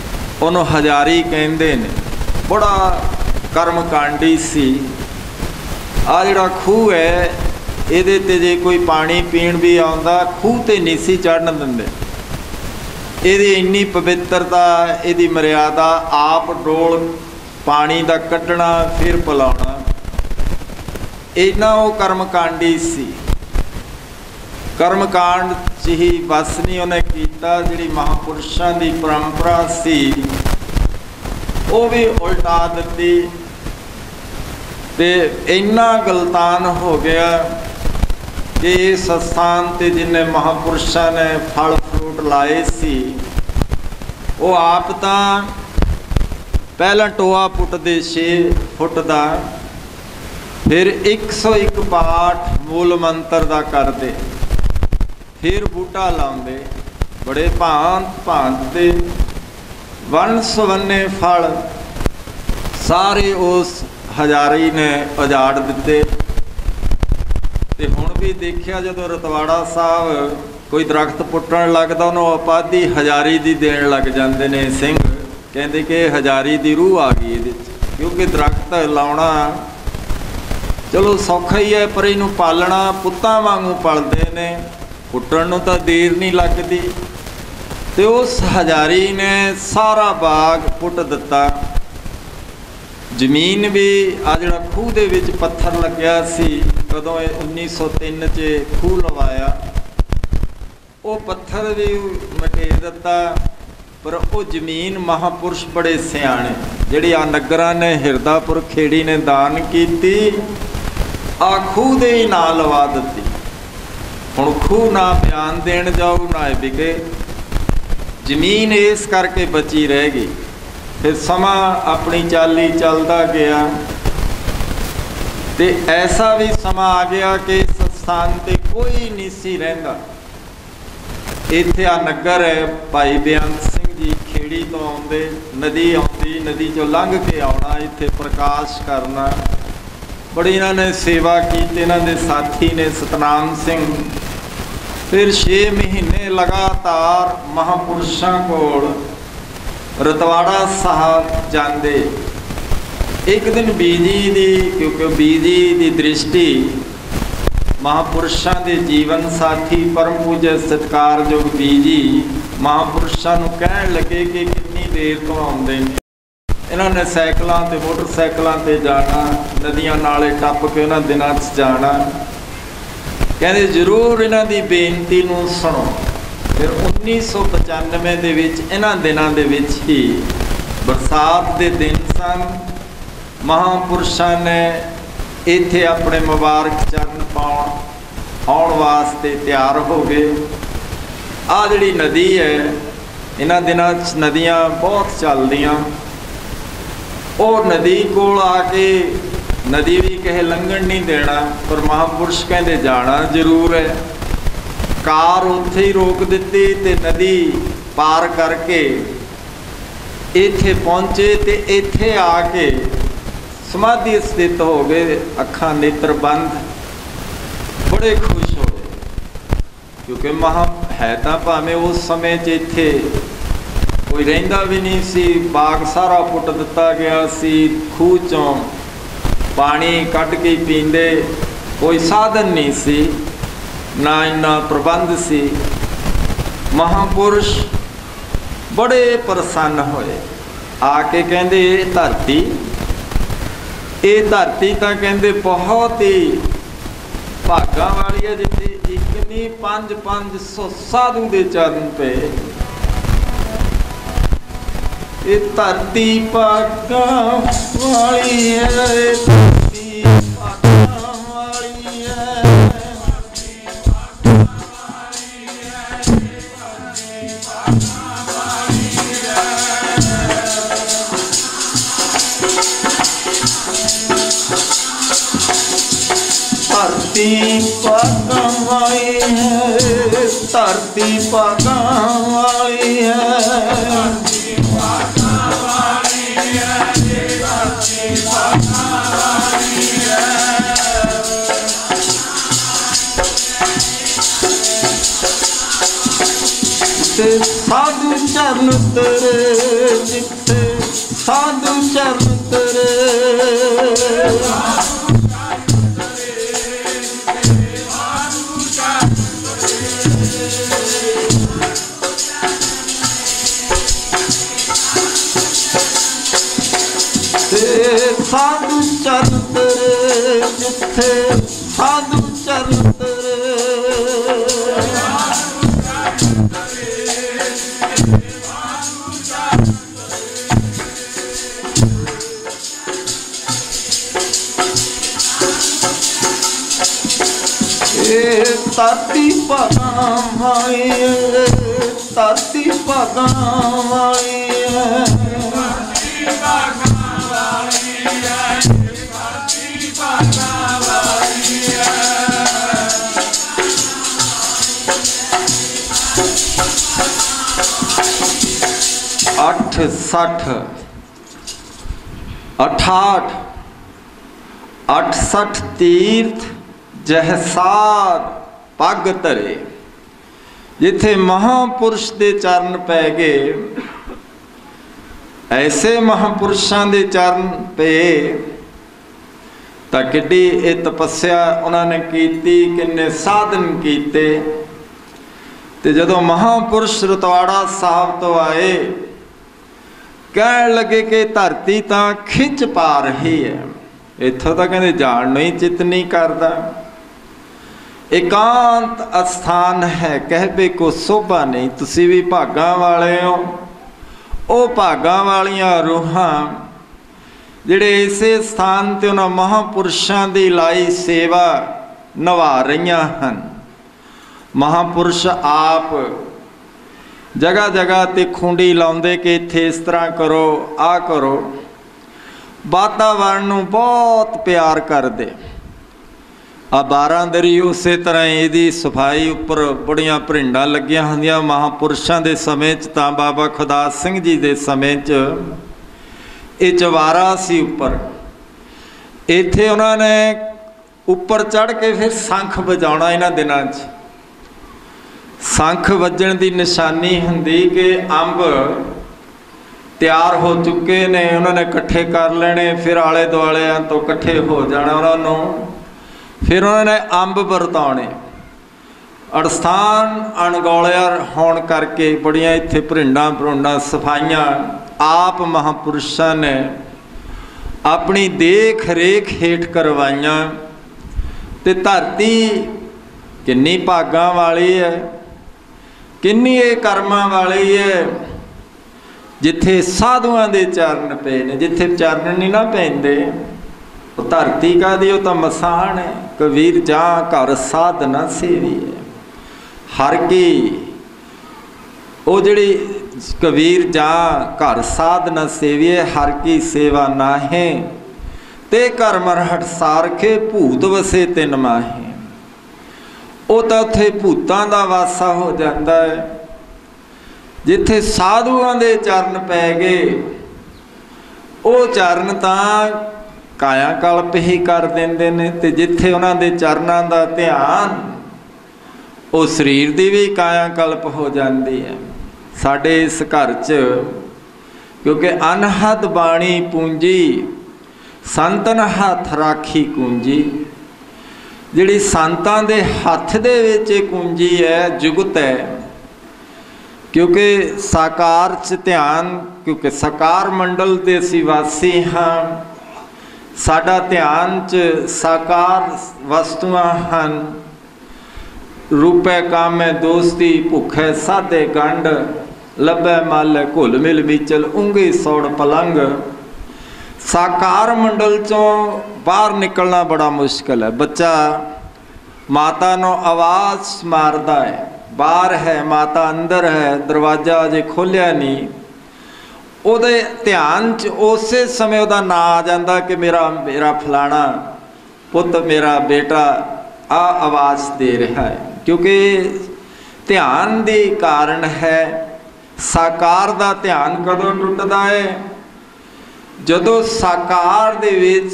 उन्होंने हजारी कहते ने। बड़ा कर्मकांडी सी। आ जिहड़ा खूह है ਇਹਦੇ ਤੇ ਜੇ कोई पानी पीण भी आउंदा खूह ते नहीं सी चढ़न दिंदे। ਇਹਦੀ ਇੰਨੀ पवित्रता, ਇਹਦੀ मर्यादा, आप डोल पानी दा कड्ढना फिर पिलाउणा, इन्ना वो कर्मकांडी सी। कर्मकांड च ही बस नहीं उन्हें कीता, जिहड़ी महापुरुषां दी परंपरा सी वो भी उल्टा दित्ती ते इन्ना गलतान हो गया कि इस स्थान ते जिन्ने महापुरुषों ने फल फ्रूट लाए सी वो आप तां पहला टोआ पुटदे 6 फुट का, फिर 101 पाठ मूल मंत्र का करते, फिर बूटा लाउंदे, बड़े भांत भांत दे वन सवन्ने फल सारे उस हजारी ने उजाड़ दिते। ते हुण भी देखिया जदों रतवाड़ा साहब कोई दरख्त पुट्टण लगदा उन्होंने उपाधि हजारी दी देण लग जांदे ने सिंह, कहंदे कि हजारी दी रूह आ गई इहदे च, क्योंकि दरख्त लाउणा चलो सौखा ही है पर इहनूं पालना पुत्तां वांगू पलदे ने, पुट्टण नूं तां देर नहीं लगदी। ते उस हजारी ने सारा बाग पुट दिता। जमीन भी आ जिहड़ा खूह दे विच पत्थर लग्या सी, कदों 1903 च खूह लवाया, वो पत्थर भी मटेर दिता, पर वो जमीन महापुरुष बड़े सियाणे जिहड़ी आ नगरां ने हिरदापुर खेड़ी ने दान कीती, आ खूह दे ही ना लवा दित्ती। हुण खूह ना बयान देण जाऊ ना विके, जमीन इस करके बची रह गई। फिर समा अपनी चाली चलता गया ते ऐसा भी समा आ गया कि इस स्थान ते कोई नहीं सी रहिंदा। इत्थे आ नगर है, भाई बेअंत सिंह जी खेड़ी तो आउंदे, नदी आउंदी, नदी चों लंघ के आउणा, इत्थे प्रकाश करना, बड़ी इन्होंने सेवा की। इन्हों दे साथी ने सतनाम सिंह। फिर 6 महीने लगातार महापुरुषों कोल रतवाड़ा साहब जाते। एक दिन बीजी दी, क्योंकि बीजी दी दृष्टि महापुरुषों के जीवन साथी परम पूज्य सत्कारयोग बीजी महापुरुषों को कहन लगे कि कितनी देर तो आउंदे ने, इन्होंने सैकलों ते मोटरसाइकिलों ते जाना, नदियां नाले टप के उन्होंने दिनों जाना, कहते जरूर इन्हों की बेनती नूं सुनो। फिर 1995 दे विच इन्हां दिनां दे विच ही बरसात दे दिन सन, महापुरुषों ने इत्थे अपने मुबारक चरण पाउण आउण वास्ते तैयार हो गए। आ जिहड़ी नदी है, इन्हां दिनां नदियां बहुत चलदियां, और नदी कोल आके नदी भी कहे लंघण नहीं देना, पर महापुरुष कहते जाना जरूर है। कार उत्थे ही रोक दी ते नदी पार करके इत्थे पहुँचे ते इत्थे आके समाधि स्थित हो गए, अखां नेत्र बंद, बड़े खुश हो गए। क्योंकि महा है तां भावें उस समय च इत्थे कोई रहिंदा भी नहीं सी, बाग सारा पुट दिता गया सी, खूह चों पानी कट के पींदे, कोई साधन नहीं सी, ना इन्ना प्रबंध सी। महापुरुष बड़े प्रसन्न होए, आके कहंदे ये धरती तां कहंदे बहुत ही भागा वाली है, जिथे एक नहीं 500 साधु दे चरण पे। ये धरती भागा वाली है, धरती भागा वाली है, धरती पगवाई है, धरती पगवाई है, साधु चरण तेरे, जिथे साधु चरण तेरे, चरण तेरे, जिथे साधु चरण तेरे। 'ਧਰਤੀ ਭਾਗਾਂ ਵਾਲੀ, ਧਰਤੀ ਭਾਗਾਂ ਵਾਲੀ, ਧਰਤੀ ਭਾਗਾਂ ਵਾਲੀ, ਧਰਤੀ ਭਾਗਾਂ ਵਾਲੀ। 68 68 68 तीर्थ जहसार पग धरे। जिथे महापुरुष दे चरण पै गए, ऐसे महापुरुषों दे चरण पे तां किड्डी ये तपस्या उन्होंने कीती, किन्ने साधन कीते। ते जदों महापुरुष रतवाड़ा साहब तो आए, कहन लगे कि धरती तां खिंच पा रही है, इत्थों तां कहंदे जाण नहीं चित नहीं करदा। एकांत अस्थान है, कहबे को शोभा नहीं। तुसी भी भागां वाले हो, ओ भागां वालियां रूहां जिहड़े इसे स्थान ते उन्हां महापुरुषां दी लाई सेवा निभा रहीआं हन। महापुरुष आप जगह जगह ते खूंडी लाउंदे कि इत्थे इस तरह करो, आ करो। वातावरण नूं बहुत प्यार करदे। आ बारांदरी उस तरह यदी सफाई उपर बड़ियां भरिंडां लगियां होंदियां। महापुरुषों के समय तां बाबा खुदास सिंह जी के समय ये चवारा सी उपर, इत्थे उन्होंने उपर चढ़ के फिर संख बजाउणा। इन्हां दिनां संख वजण की निशानी हुंदी कि अंब तैयार हो चुके ने, उन्होंने कट्ठे कर लेने, फिर आले दुआलियां तो कट्ठे हो जाना उन्होंने, फिर उन्होंने अंब वरताने। अड़स्थान अणगौलिया होने करके बड़ियां इत्थे भरिंडां भरुंडां सफाइयां आप महापुरुषों ने अपनी देख रेख हेठ करवाइयां। ते धरती किन्नी भागां वाली है, किन्नी ये कर्मां वाली है, जिथे साधुआं दे चरण पे ने। जिथे चरण नहीं ना पैंदे धरती का दी तो मसान है। कबीर जा घर साधना सेवी है, हर की वो जिहड़ी कबीर जा घर साधना सेवी है, हर की सेवा नाहे ते घर मरहट सारखे भूत वसे तिन माहे। वो तो उत्थे भूतां दा वासा हो जाता है। जिथे साधुआं दे चरण पै गए, वो चरण तां काया कल्प ही कर देंदे ने। ते जिथे उन्हां दे चरनां दा ध्यान, वो शरीर दी भी काया कल्प हो जाती है। साडे इस घर च क्योंकि अनहद बाणी पूंजी, संतन हथ राखी कुंजी। जिहड़ी संतां दे हथ दे विच कुंजी है, जुगत है। क्योंकि साकार च ध्यान, क्योंकि साकार मंडल दे असीं वासी हाँ, साडा ध्यान च साकार वस्तुआं हन। रूपे कामे दोस्ती, भुखे साधे गंढ, लभे मल घुल मिल बीचल, ऊंगी सौड़ पलंग। साकार मंडल चों बाहर निकलना बड़ा मुश्किल है। बच्चा माता नो आवाज़ मारदा है, बाहर है माता, अंदर है, दरवाजा अजे खोलिया नहीं। ਉਹਦੇ ध्यान च उस समय ਉਹਦਾ ਨਾਂ आ जाता कि मेरा मेरा फलाना पुत, मेरा बेटा आ आवाज़ दे रहा है। क्योंकि ध्यान दे कारण है। साकार दा ध्यान कदों टुटदा है? जदों साकार दे विच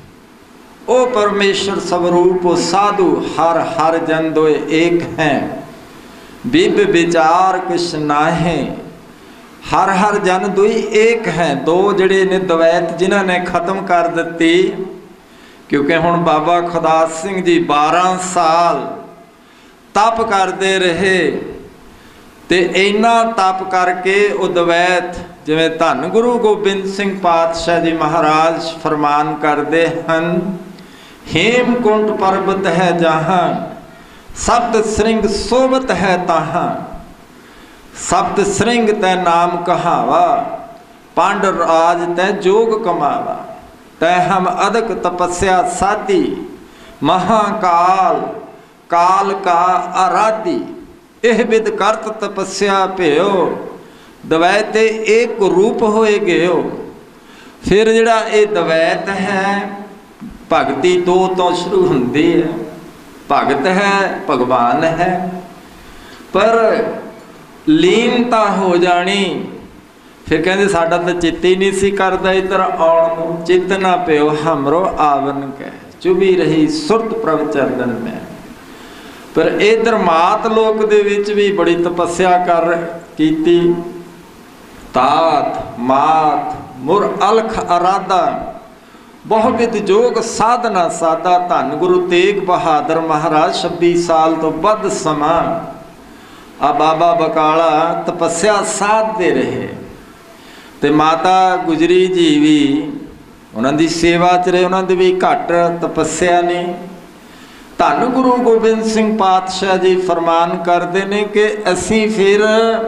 ओ परमेश्वर स्वरूप, ओ साधु हर हर जन दोए एक हैं, बिब विचार कुछ नाहे। हर हर जन दुई एक हैं। दो जिहड़े ने द्वैत जिन्हां ने खत्म कर दिती। क्योंकि हुण बाबा खुदास सिंह जी 12 साल तप करते रहे, ਤੇ ਇੰਨਾ ਤਪ ਕਰਕੇ ਉਹ ਦਵੈਤ, ਜਿਵੇਂ ਧੰਨ ਗੁਰੂ ਗੋਬਿੰਦ ਸਿੰਘ ਪਾਤਸ਼ਾਹ ਜੀ ਮਹਾਰਾਜ ਫਰਮਾਨ ਕਰਦੇ ਹਨ, ਹੇਮਕੁੰਟ ਪਰਬਤ ਹੈ ਜਹਾਂ ਸਪਤ ਸ੍ਰਿੰਗ ਸੋਬਤ ਹੈ ਤਾਹਾਂ, ਸਪਤ ਸ੍ਰਿੰਗ ਤੈ ਨਾਮ ਕਹਾਵਾ पांड राज तै जोग कमावा, तै हम अदक तपस्या साधी महाकाल काल का आराधी, एह विद करत तपस्या भयो दवैते एक रूप होए गयो। फिर जिहड़ा ये दवैत है भगती दो तो शुरू हुंदी है, भगत है भगवान है, पर लीनता हो जानी। फिर कहते साडा तो चित्त ही नहीं सी करदा इधर आउण नूं, चित्त ना पियो हमरो आवन कै चुभी रही सुरत प्रभ चरदन में। पर इधर मात लोक दे विच भी बड़ी तपस्या कर कीती, तात मात मुर अलख अराधा बहुविध जोग साधना साधा। धन गुरु तेग बहादुर महाराज 26 साल तो वध समा आ बाबा बकाला तपस्या साधते रहे, ते माता गुजरी जी भी उन्हां दी सेवा च रहे, उन्हां दी भी घट तपस्या नहीं। धन गुरु गोबिंद सिंह पातशाह जी फरमान करते हैं कि असी फिर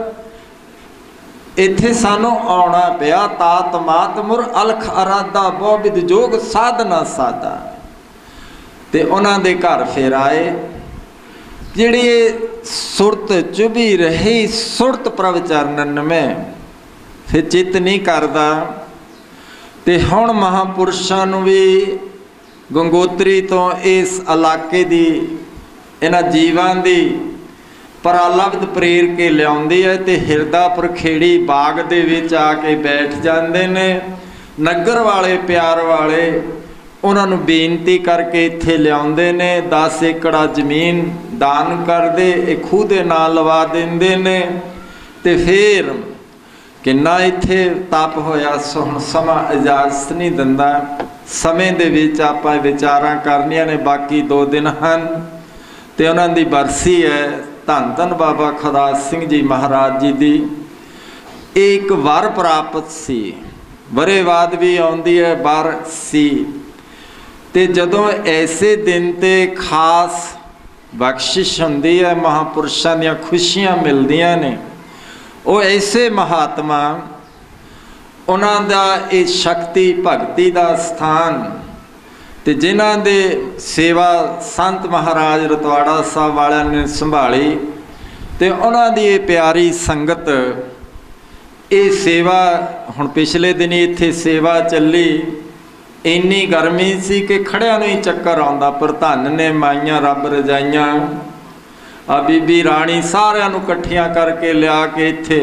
इत्थे सानू आउणा पिया, तात मात मुर अलख अराधा बहुविध जोग साधना साधा। ते उन्हां दे घर फिर आए, जिहड़ी सुरत चुभी रही सुरत प्रभ चरणन में, फिर चित्त नहीं करता। तो हुण महापुरुषों नूं भी गंगोत्री तो इस इलाके की इन्हां जीवां दी परालब्ध प्रेर के लियाउंदी है, तो हिरदापुर खेड़ी बाग दे विच आके बैठ जाते ने। नगर वाले प्यार वाले उन्हां नूं बेनती करके इत्थे लियाउंदे ने, 10 एकड़ जमीन दान कर दे, खूह दे नाल लवा देंदे ने। ते फिर किन्ना इत्थे तप होया, हुण समा इजाजत नहीं दिंदा, समय दे विच आपां विचारां करनियां ने। बाकी 2 दिन हन ते उन्हां दी बरसी है धन धन बाबा खुदास सिंह जी महाराज जी दी। एक वर प्राप्त सी, वरे बाद भी आउंदी है वर सी, ते जदों ऐसे दिन ते खास बख्शिश हुंदी है, महापुरुषां दीयां खुशियां मिलदियां ने। वो ऐसे महात्मा उन्हां दा ये शक्ति भगती दा स्थान, ते जिन्हां दे सेवा संत महाराज रतवाड़ा साहब वालियां ने संभाली, ते उन्हां दी ये प्यारी संगत ये सेवा। हुण पिछले दिन इत्थे सेवा चली, इन्नी गर्मी सी कि खड़ियां नूं ही चक्कर आउंदा, पर धन ने माइयां रब रजाइयां आ बीबी राणी सारिਆਂ ਨੂੰ ਇਕੱਠੀਆਂ करके लिया के इत्थे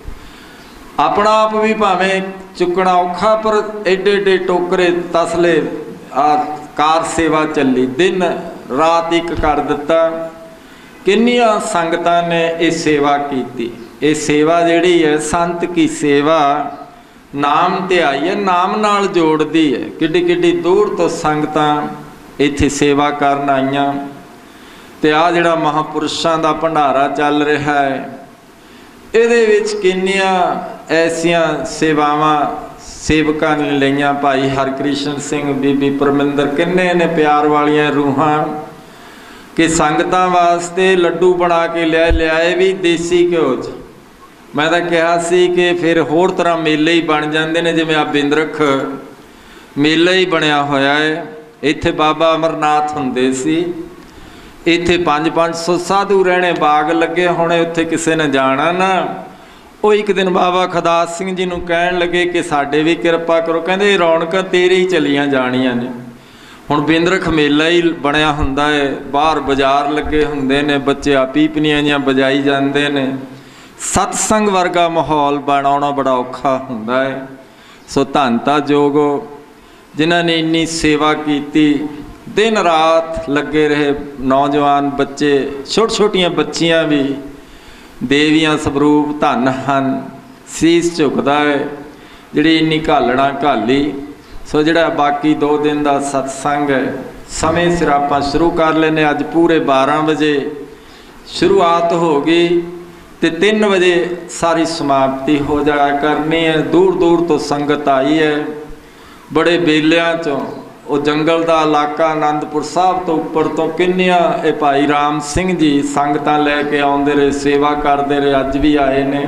अपना आप भी भावें चुकना औखा, पर एडे एडे टोकरे तसले आ कार सेवा चली, दिन रात एक कर दिता। किन्नियां संगतां ने ये सेवा की। ये सेवा जिहड़ी है संत की सेवा नाम ते आई है, नाम नाल जोड़दी है। किड्डी किड्डी दूर तो संगतां इत्थे सेवा करन आईयां। ते आ जिहड़ा महापुरुषां दा भंडारा चल रहा है, इहदे विच किन्नियां ऐसियां सेवावां सेवकां ने लईआं। भाई हरकृष्ण सिंह, बीबी परमिंदर, किन्ने ने प्यार वालियां रूहां कि संगतां वास्ते लड्डू बना के लियाए भी देसी घिओ च। मैं तां कहा सी कि फिर होर तरह मेले ही बन जांदे ने, जिवें आ बिंद्रख मेला ही बनया होया है। इत्थे बाबा अमरनाथ हुंदे सी, इत्थे 500-500 साधु रहने, बाग लगे होने, उत्थे किसी ने जाना ना। वो एक दिन बाबा खुदास सिंह जी नूं कहण लगे कि साडे भी किरपा करो। कहंदे रौनकां तेरे ही चलियां जाणियां ने। हुण बिंद्रख मेला ही बनया हुंदा है, बाहर बाजार लगे हुंदे ने, बच्चे आ पीपनियां जिहां बजाई जांदे ने। सतसंग वर्गा माहौल बनाउणा बड़ा औखा हुंदा है। सो धनता जोगो जिन्हां ने इन्नी सेवा कीती, दिन रात लगे रहे। नौजवान बच्चे, छोट छोटियां बच्चियां भी देवियां स्वरूप धन हन। सीस झुकदा है जिहड़ी इन्नी घालना घाली। सो जिहड़ा बाकी 2 दिन का सत्संग है, समय सिर आपां शुरू कर लेने। अज पूरे 12 बजे शुरुआत हो गई, तो 3 बजे सारी समाप्ति हो जाया करनी है। दूर दूर तो संगत आई है, बड़े बेलियां चों, वो जंगल का इलाका आनंदपुर साहब तो उपर तो किन्निया ये भाई राम सिंह जी संगतां लैके आउंदे रहे, सेवा करते रहे, अज भी आए ने।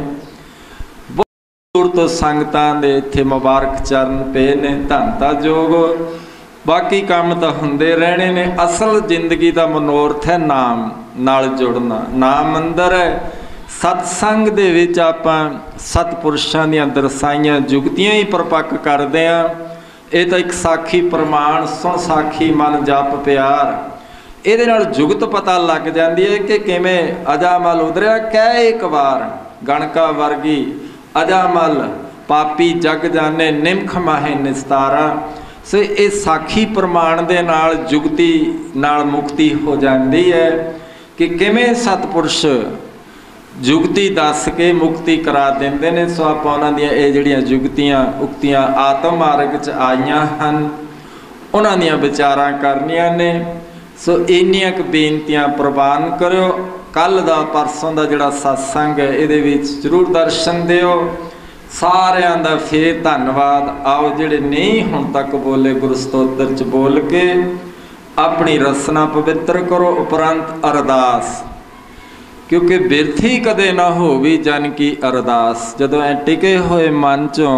बहुत दूर तो संगतां दे इत्थे मुबारक चरण पे ने, धनता जोग। बाकी काम तो हुंदे रहने ने। असल जिंदगी का मनोरथ है नाम नाल जुड़ना। नाम अंदर है, सत्संग दे विच आपां सतपुरुषां दीयां दरसाईयां जुगतियां ही परपक्क करदे आं। ये तो एक साखी प्रमाण, सुन साखी मन जप प्यार, ये नाल जुगत पता लग जाती है कि किवें अजामल उतरिया कै एक बार। गणका वर्गी अजामल पापी जग जाने, निमख माहे निस्तारा। सो ये साखी प्रमाण दे नाल जुगती नाल मुक्ति हो जाती है कि किवें सतपुरुष जुगती दस के मुक्ति करा देंदे ने। सो आप उन्हां दियां ये जिहड़ियां जुगतियां उक्तियां आत्म मार्ग च आईयां हन, उन्हां दियां विचारां करनियां ने। सो इन्नियां क बेनतियां प्रवान करो। कल दा परसों दा जिहड़ा सत्संग है इहदे विच जरूर दर्शन दिओ। सारियां दा फिर धन्नवाद। आओ जिहड़े नहीं हुण तक बोले गुरु स्तोत्र च बोल के अपनी रसना पवित्र करो। उपरंत अरदास, क्योंकि बिरथी कदे ना हो भी जन की अरदास। जदों ऐ टिके हुए मन चों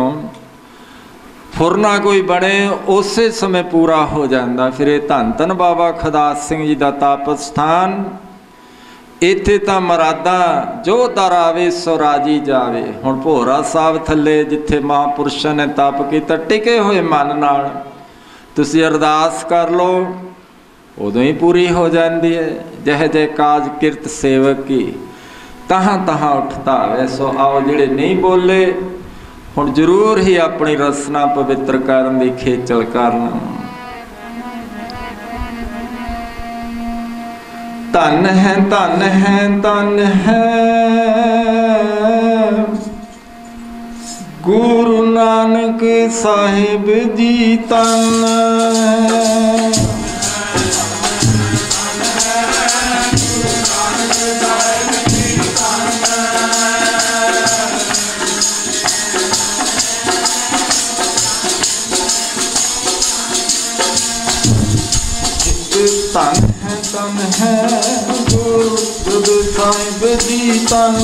फुरना कोई बने उस समय पूरा हो जाता। फिर ये धन धन बाबा खदास सिंह जी का तप स्थान, इत्थे तां मरादा जो दर आवे सो राजी जावे। हुण भोरा साहब थले जिथे महापुरुषां ने तप किया, टिके हुए मन नाल तुसीं अरदास कर लो, उदों ही पूरी हो जाती है। जह जय काज किरत सेवक की तहाँ तहाँ उठता है। सो आओ जिहड़े नहीं बोले हुण जरूर ही अपनी रसना पवित्र करन दी खेचल करना। धन है धन है धन है गुरु नानक साहिब जी तन है। तन है गुरु साहिब जी तन,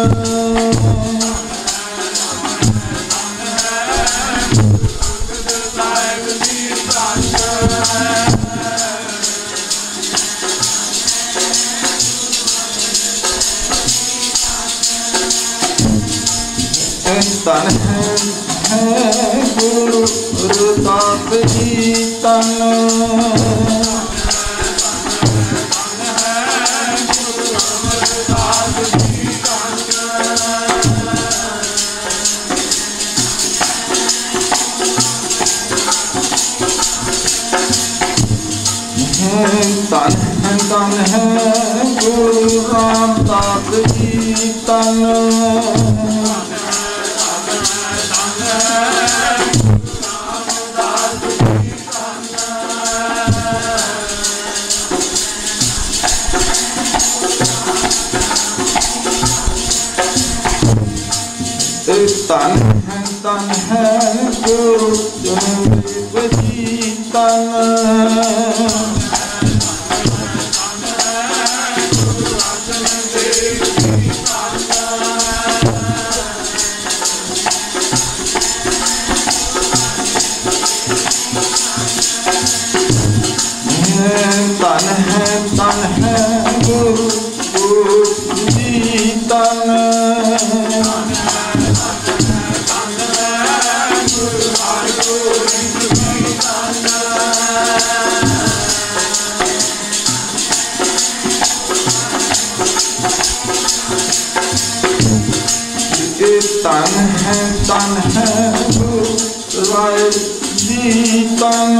तन है गुरु साहिब जी तन। तन है गुरु रामदास जी तन, तन है गुरु जनाब जी तन। तन है गुरु जी तन, तन है गुरु राय जी तन।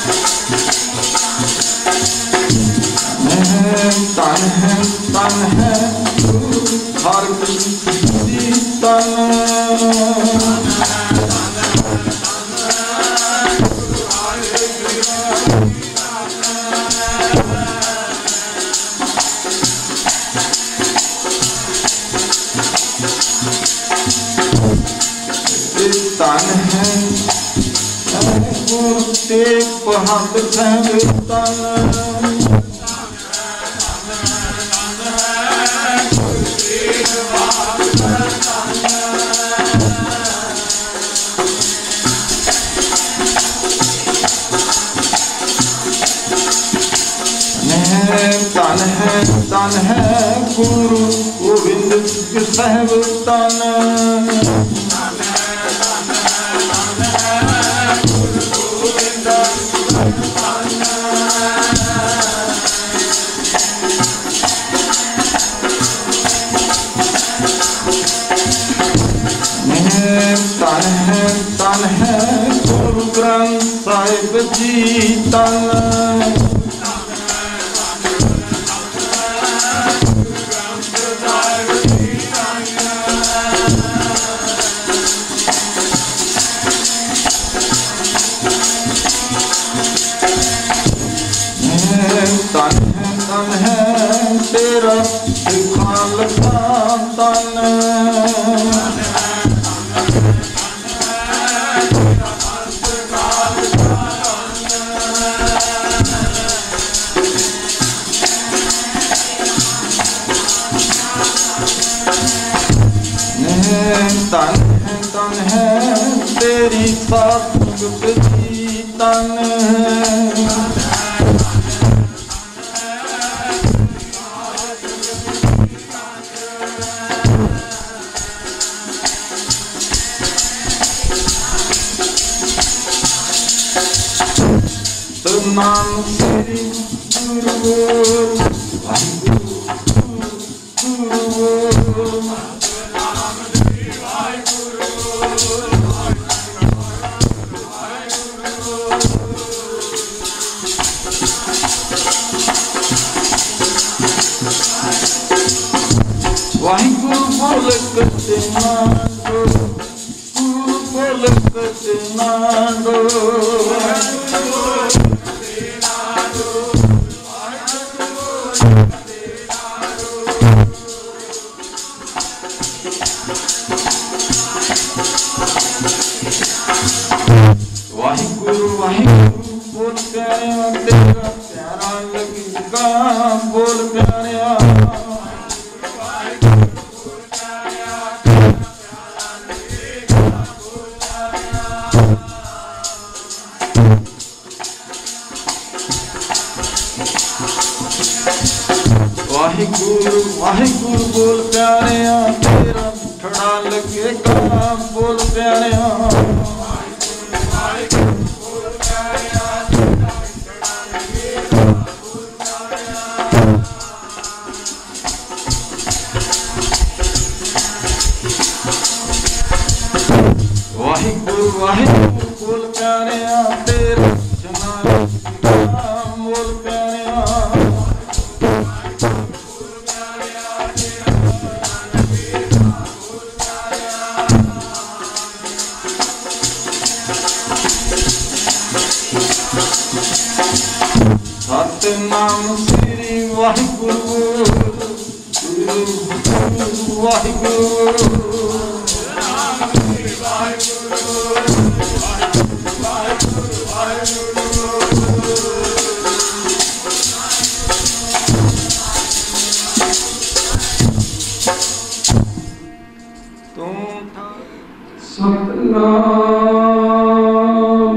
तन है हर कीर्तन तन है गुरु तेग बहादुर साहब तन तन है गुरु गोविंद साहब तन तन है गुरु ग्रंथ साहिब जी तन तन है तेरा खालसा तन तन है तेरी सतगुर जी तन नाम श्री गुरु वाहिगुरु बोल करते मांगो गुरु बोल करते मांगो वाहिगुरु वाहिगुरु बोल प्यारिया तेरा प्यारा लगेगा बोल प्यारिया वाहिगुरु वाहिगुरु बोल प्यारिया तेरा ठड़ा लगेगा बोल प्यारिया वाहिगुरु वाहिगुरु बोल प्यारिया तेरा चना बोल प्यारिया सतनाम श्री वाहिगुरु वाहिगुरु
सतनाम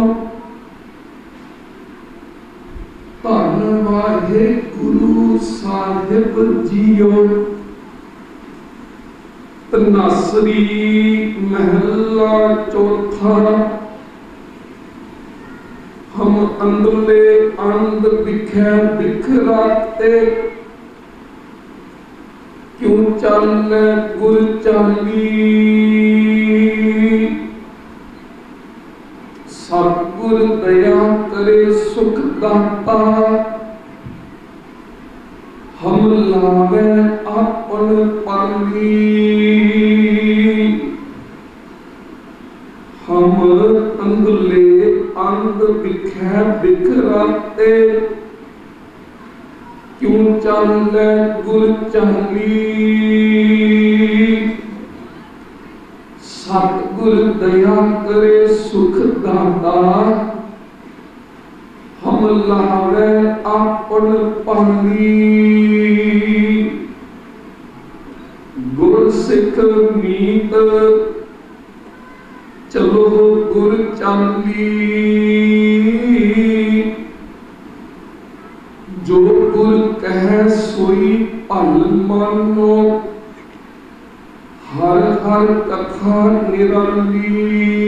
धन वाहिगुरु साहिब जीओ तनासरी महला चौथा हम अंदले अंद बिखै बिखराते क्यों चल गुर चाली सतगुर दया करे सुख दाता हम लावे अपन ਚਾਲੀ सतगुर दया करे सुख दाता हम लावे आपन पानी गुर सिख मीत चलो गुर चाली जो गुर कह सोई भल मानो हर हर कथा निराली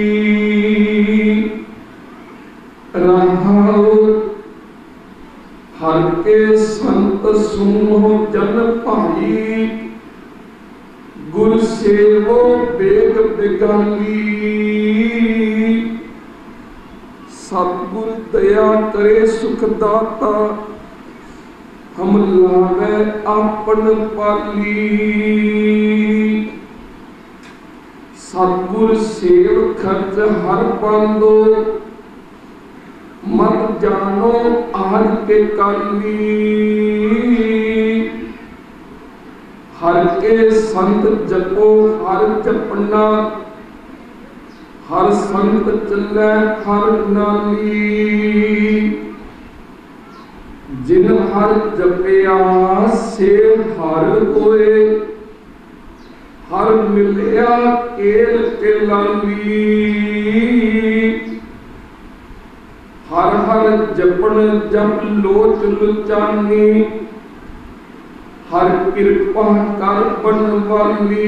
रहाओ हर के संत सुनो जन भाई गुर सेवो बेग बेगाली सतगुर दया करे सुख दाता हम लावे आपन पाली सतगुर सेव खर्च हर पांदो मत जानो आज के काली हर के संत जपो हर जपना हर संत चले हर नाली जिन हर जपिया से हर होए हर मिलया केल के लाली हर हर जपन जप लोच लुचानी हर कृपा कर बनवाली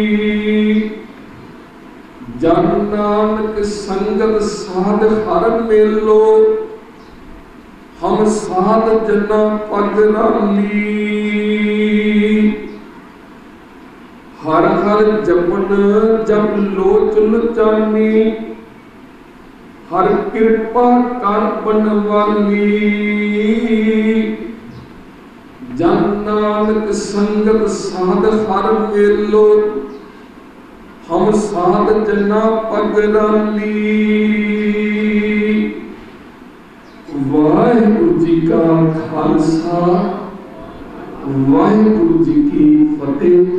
जन नानक संगत साध हर मेलो हम साध जना पग राली हर हर जपन जप लोच लुचानी हर कृपा कर बनवाली जन नानक संगत साध हर मेलो हम साध जना पग राली वाहिगुरु जी का खालसा वाहिगुरु जी की फतेह।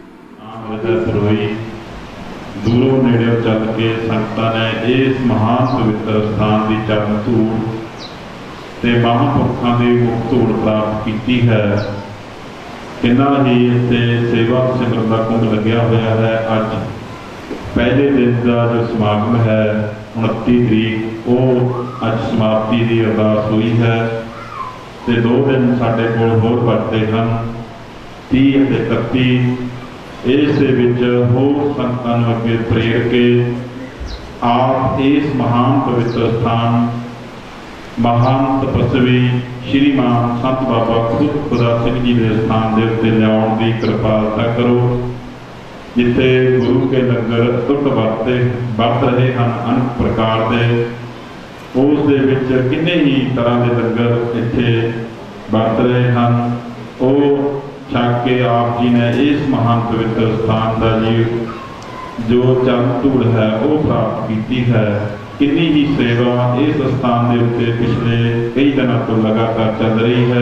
दूरों नेड़े चल के संगतां ने इस महान पवित्र स्थान की चरण धूड़ ते महापुरखों की मुख धूड़ प्राप्त की है। किन्ना ही इत्थे सेवा सिमरन का कुंभ लग्या होया है। अज पहले दिन का जो समागम है 29 तरीक वो अज समाप्ति की अरदास हुई है ते 2 दिन साडे कोल होर वरते हैं 30 ते 31 इस होर संतां नूं अगे प्रेर के आप इस महान पवित्र स्थान महान तपस्वी श्रीमान संत बाबा खुद खुदा सिंह जी के स्थान के उत्ते लियाउण की कृपालता करो। जिथे गुरु के लंगर टुट वरत रहे हैं अनेक प्रकार के उस दे विच किन्ने ही तरह के लंगर इत्थे वरत रहे हैं वो छक के आप जी ने इस महान पवित्र स्थान का जी जो चरण धूड़ है वो प्राप्त की है। कितनी ही सेवा इस स्थान के उत्ते पिछले कई दिनों तो लगातार चल रही है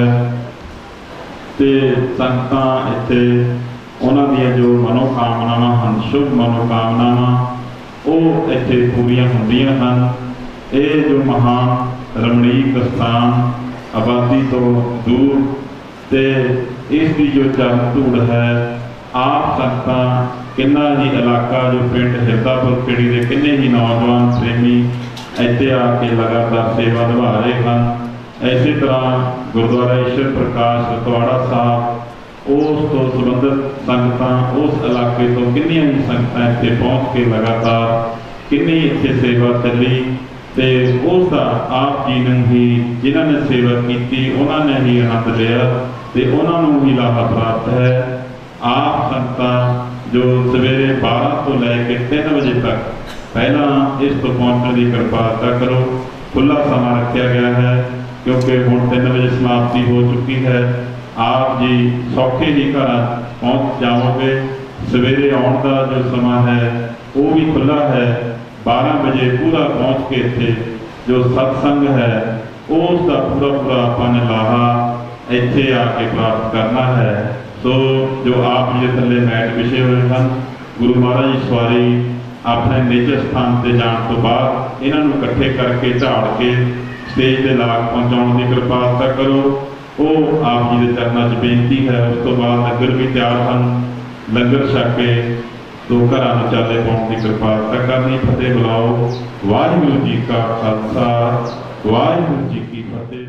ते संगतां इत्थे उन्हां दी जो मनोकामनावां हन शुभ मनोकामनावां वो इत्थे पूरियां हुंदियां हन। ये जो महान रमणीक स्थान आबादी तो दूर ते इसकी जो चरण धूड़ है आप संगतां किन्ना ही इलाका जो पिंड हिरदापुर खेड़ी के किन्ने ही नौजवान प्रेमी इत्थे आके लगातार सेवा निभा रहे हैं। इसी तरह गुरुद्वारा ईश्वर प्रकाश रतवाड़ा साहब उस तो संबंधित संगतां उस इलाके तो किन्नियां ही संगतां इत्थे पहुँच के लगातार किन्नी इत्थे सेवा चली ते उसका आप जी ने ही जिन्होंने सेवा की उन्होंने ही आनंद लिया ते उन्होंने ही लाभ प्राप्त है। आप संगतां जो सवेरे 12 तो लैके 3 बजे तक पहला इस तो पहुँचने की कृपालता करो। खुला समा रखा गया है क्योंकि हुण 3 बजे समाप्ति हो चुकी है। आप जी सौखे ही घर पहुँच जाओगे। सवेरे आने का जो समा है वो भी खुला है। 12 बजे पूरा पहुँच के इत्थे जो सत्संग है उसका पूरा पूरा अपन लाहा इत्थे आके प्राप्त करना है। सो जो आप जी थले मैट विछे हुए हैं, गुरु महाराज जी सवारी अपने निज स्थान से जाने तो बाद इन्हों इकट्ठे करके झाड़ के स्टेज के लाग पहुँचाने की कृपालता करो। वो आप जी के चरणों च बेनती है। उस तो बाद लंगर भी तैयार हैं, लंगर छक के तो घर चाले पाने की कृपालता करनी। फतेह बुलाओ। वाहिगुरू जी का खालसा, वाहिगुरू जी की फतेह।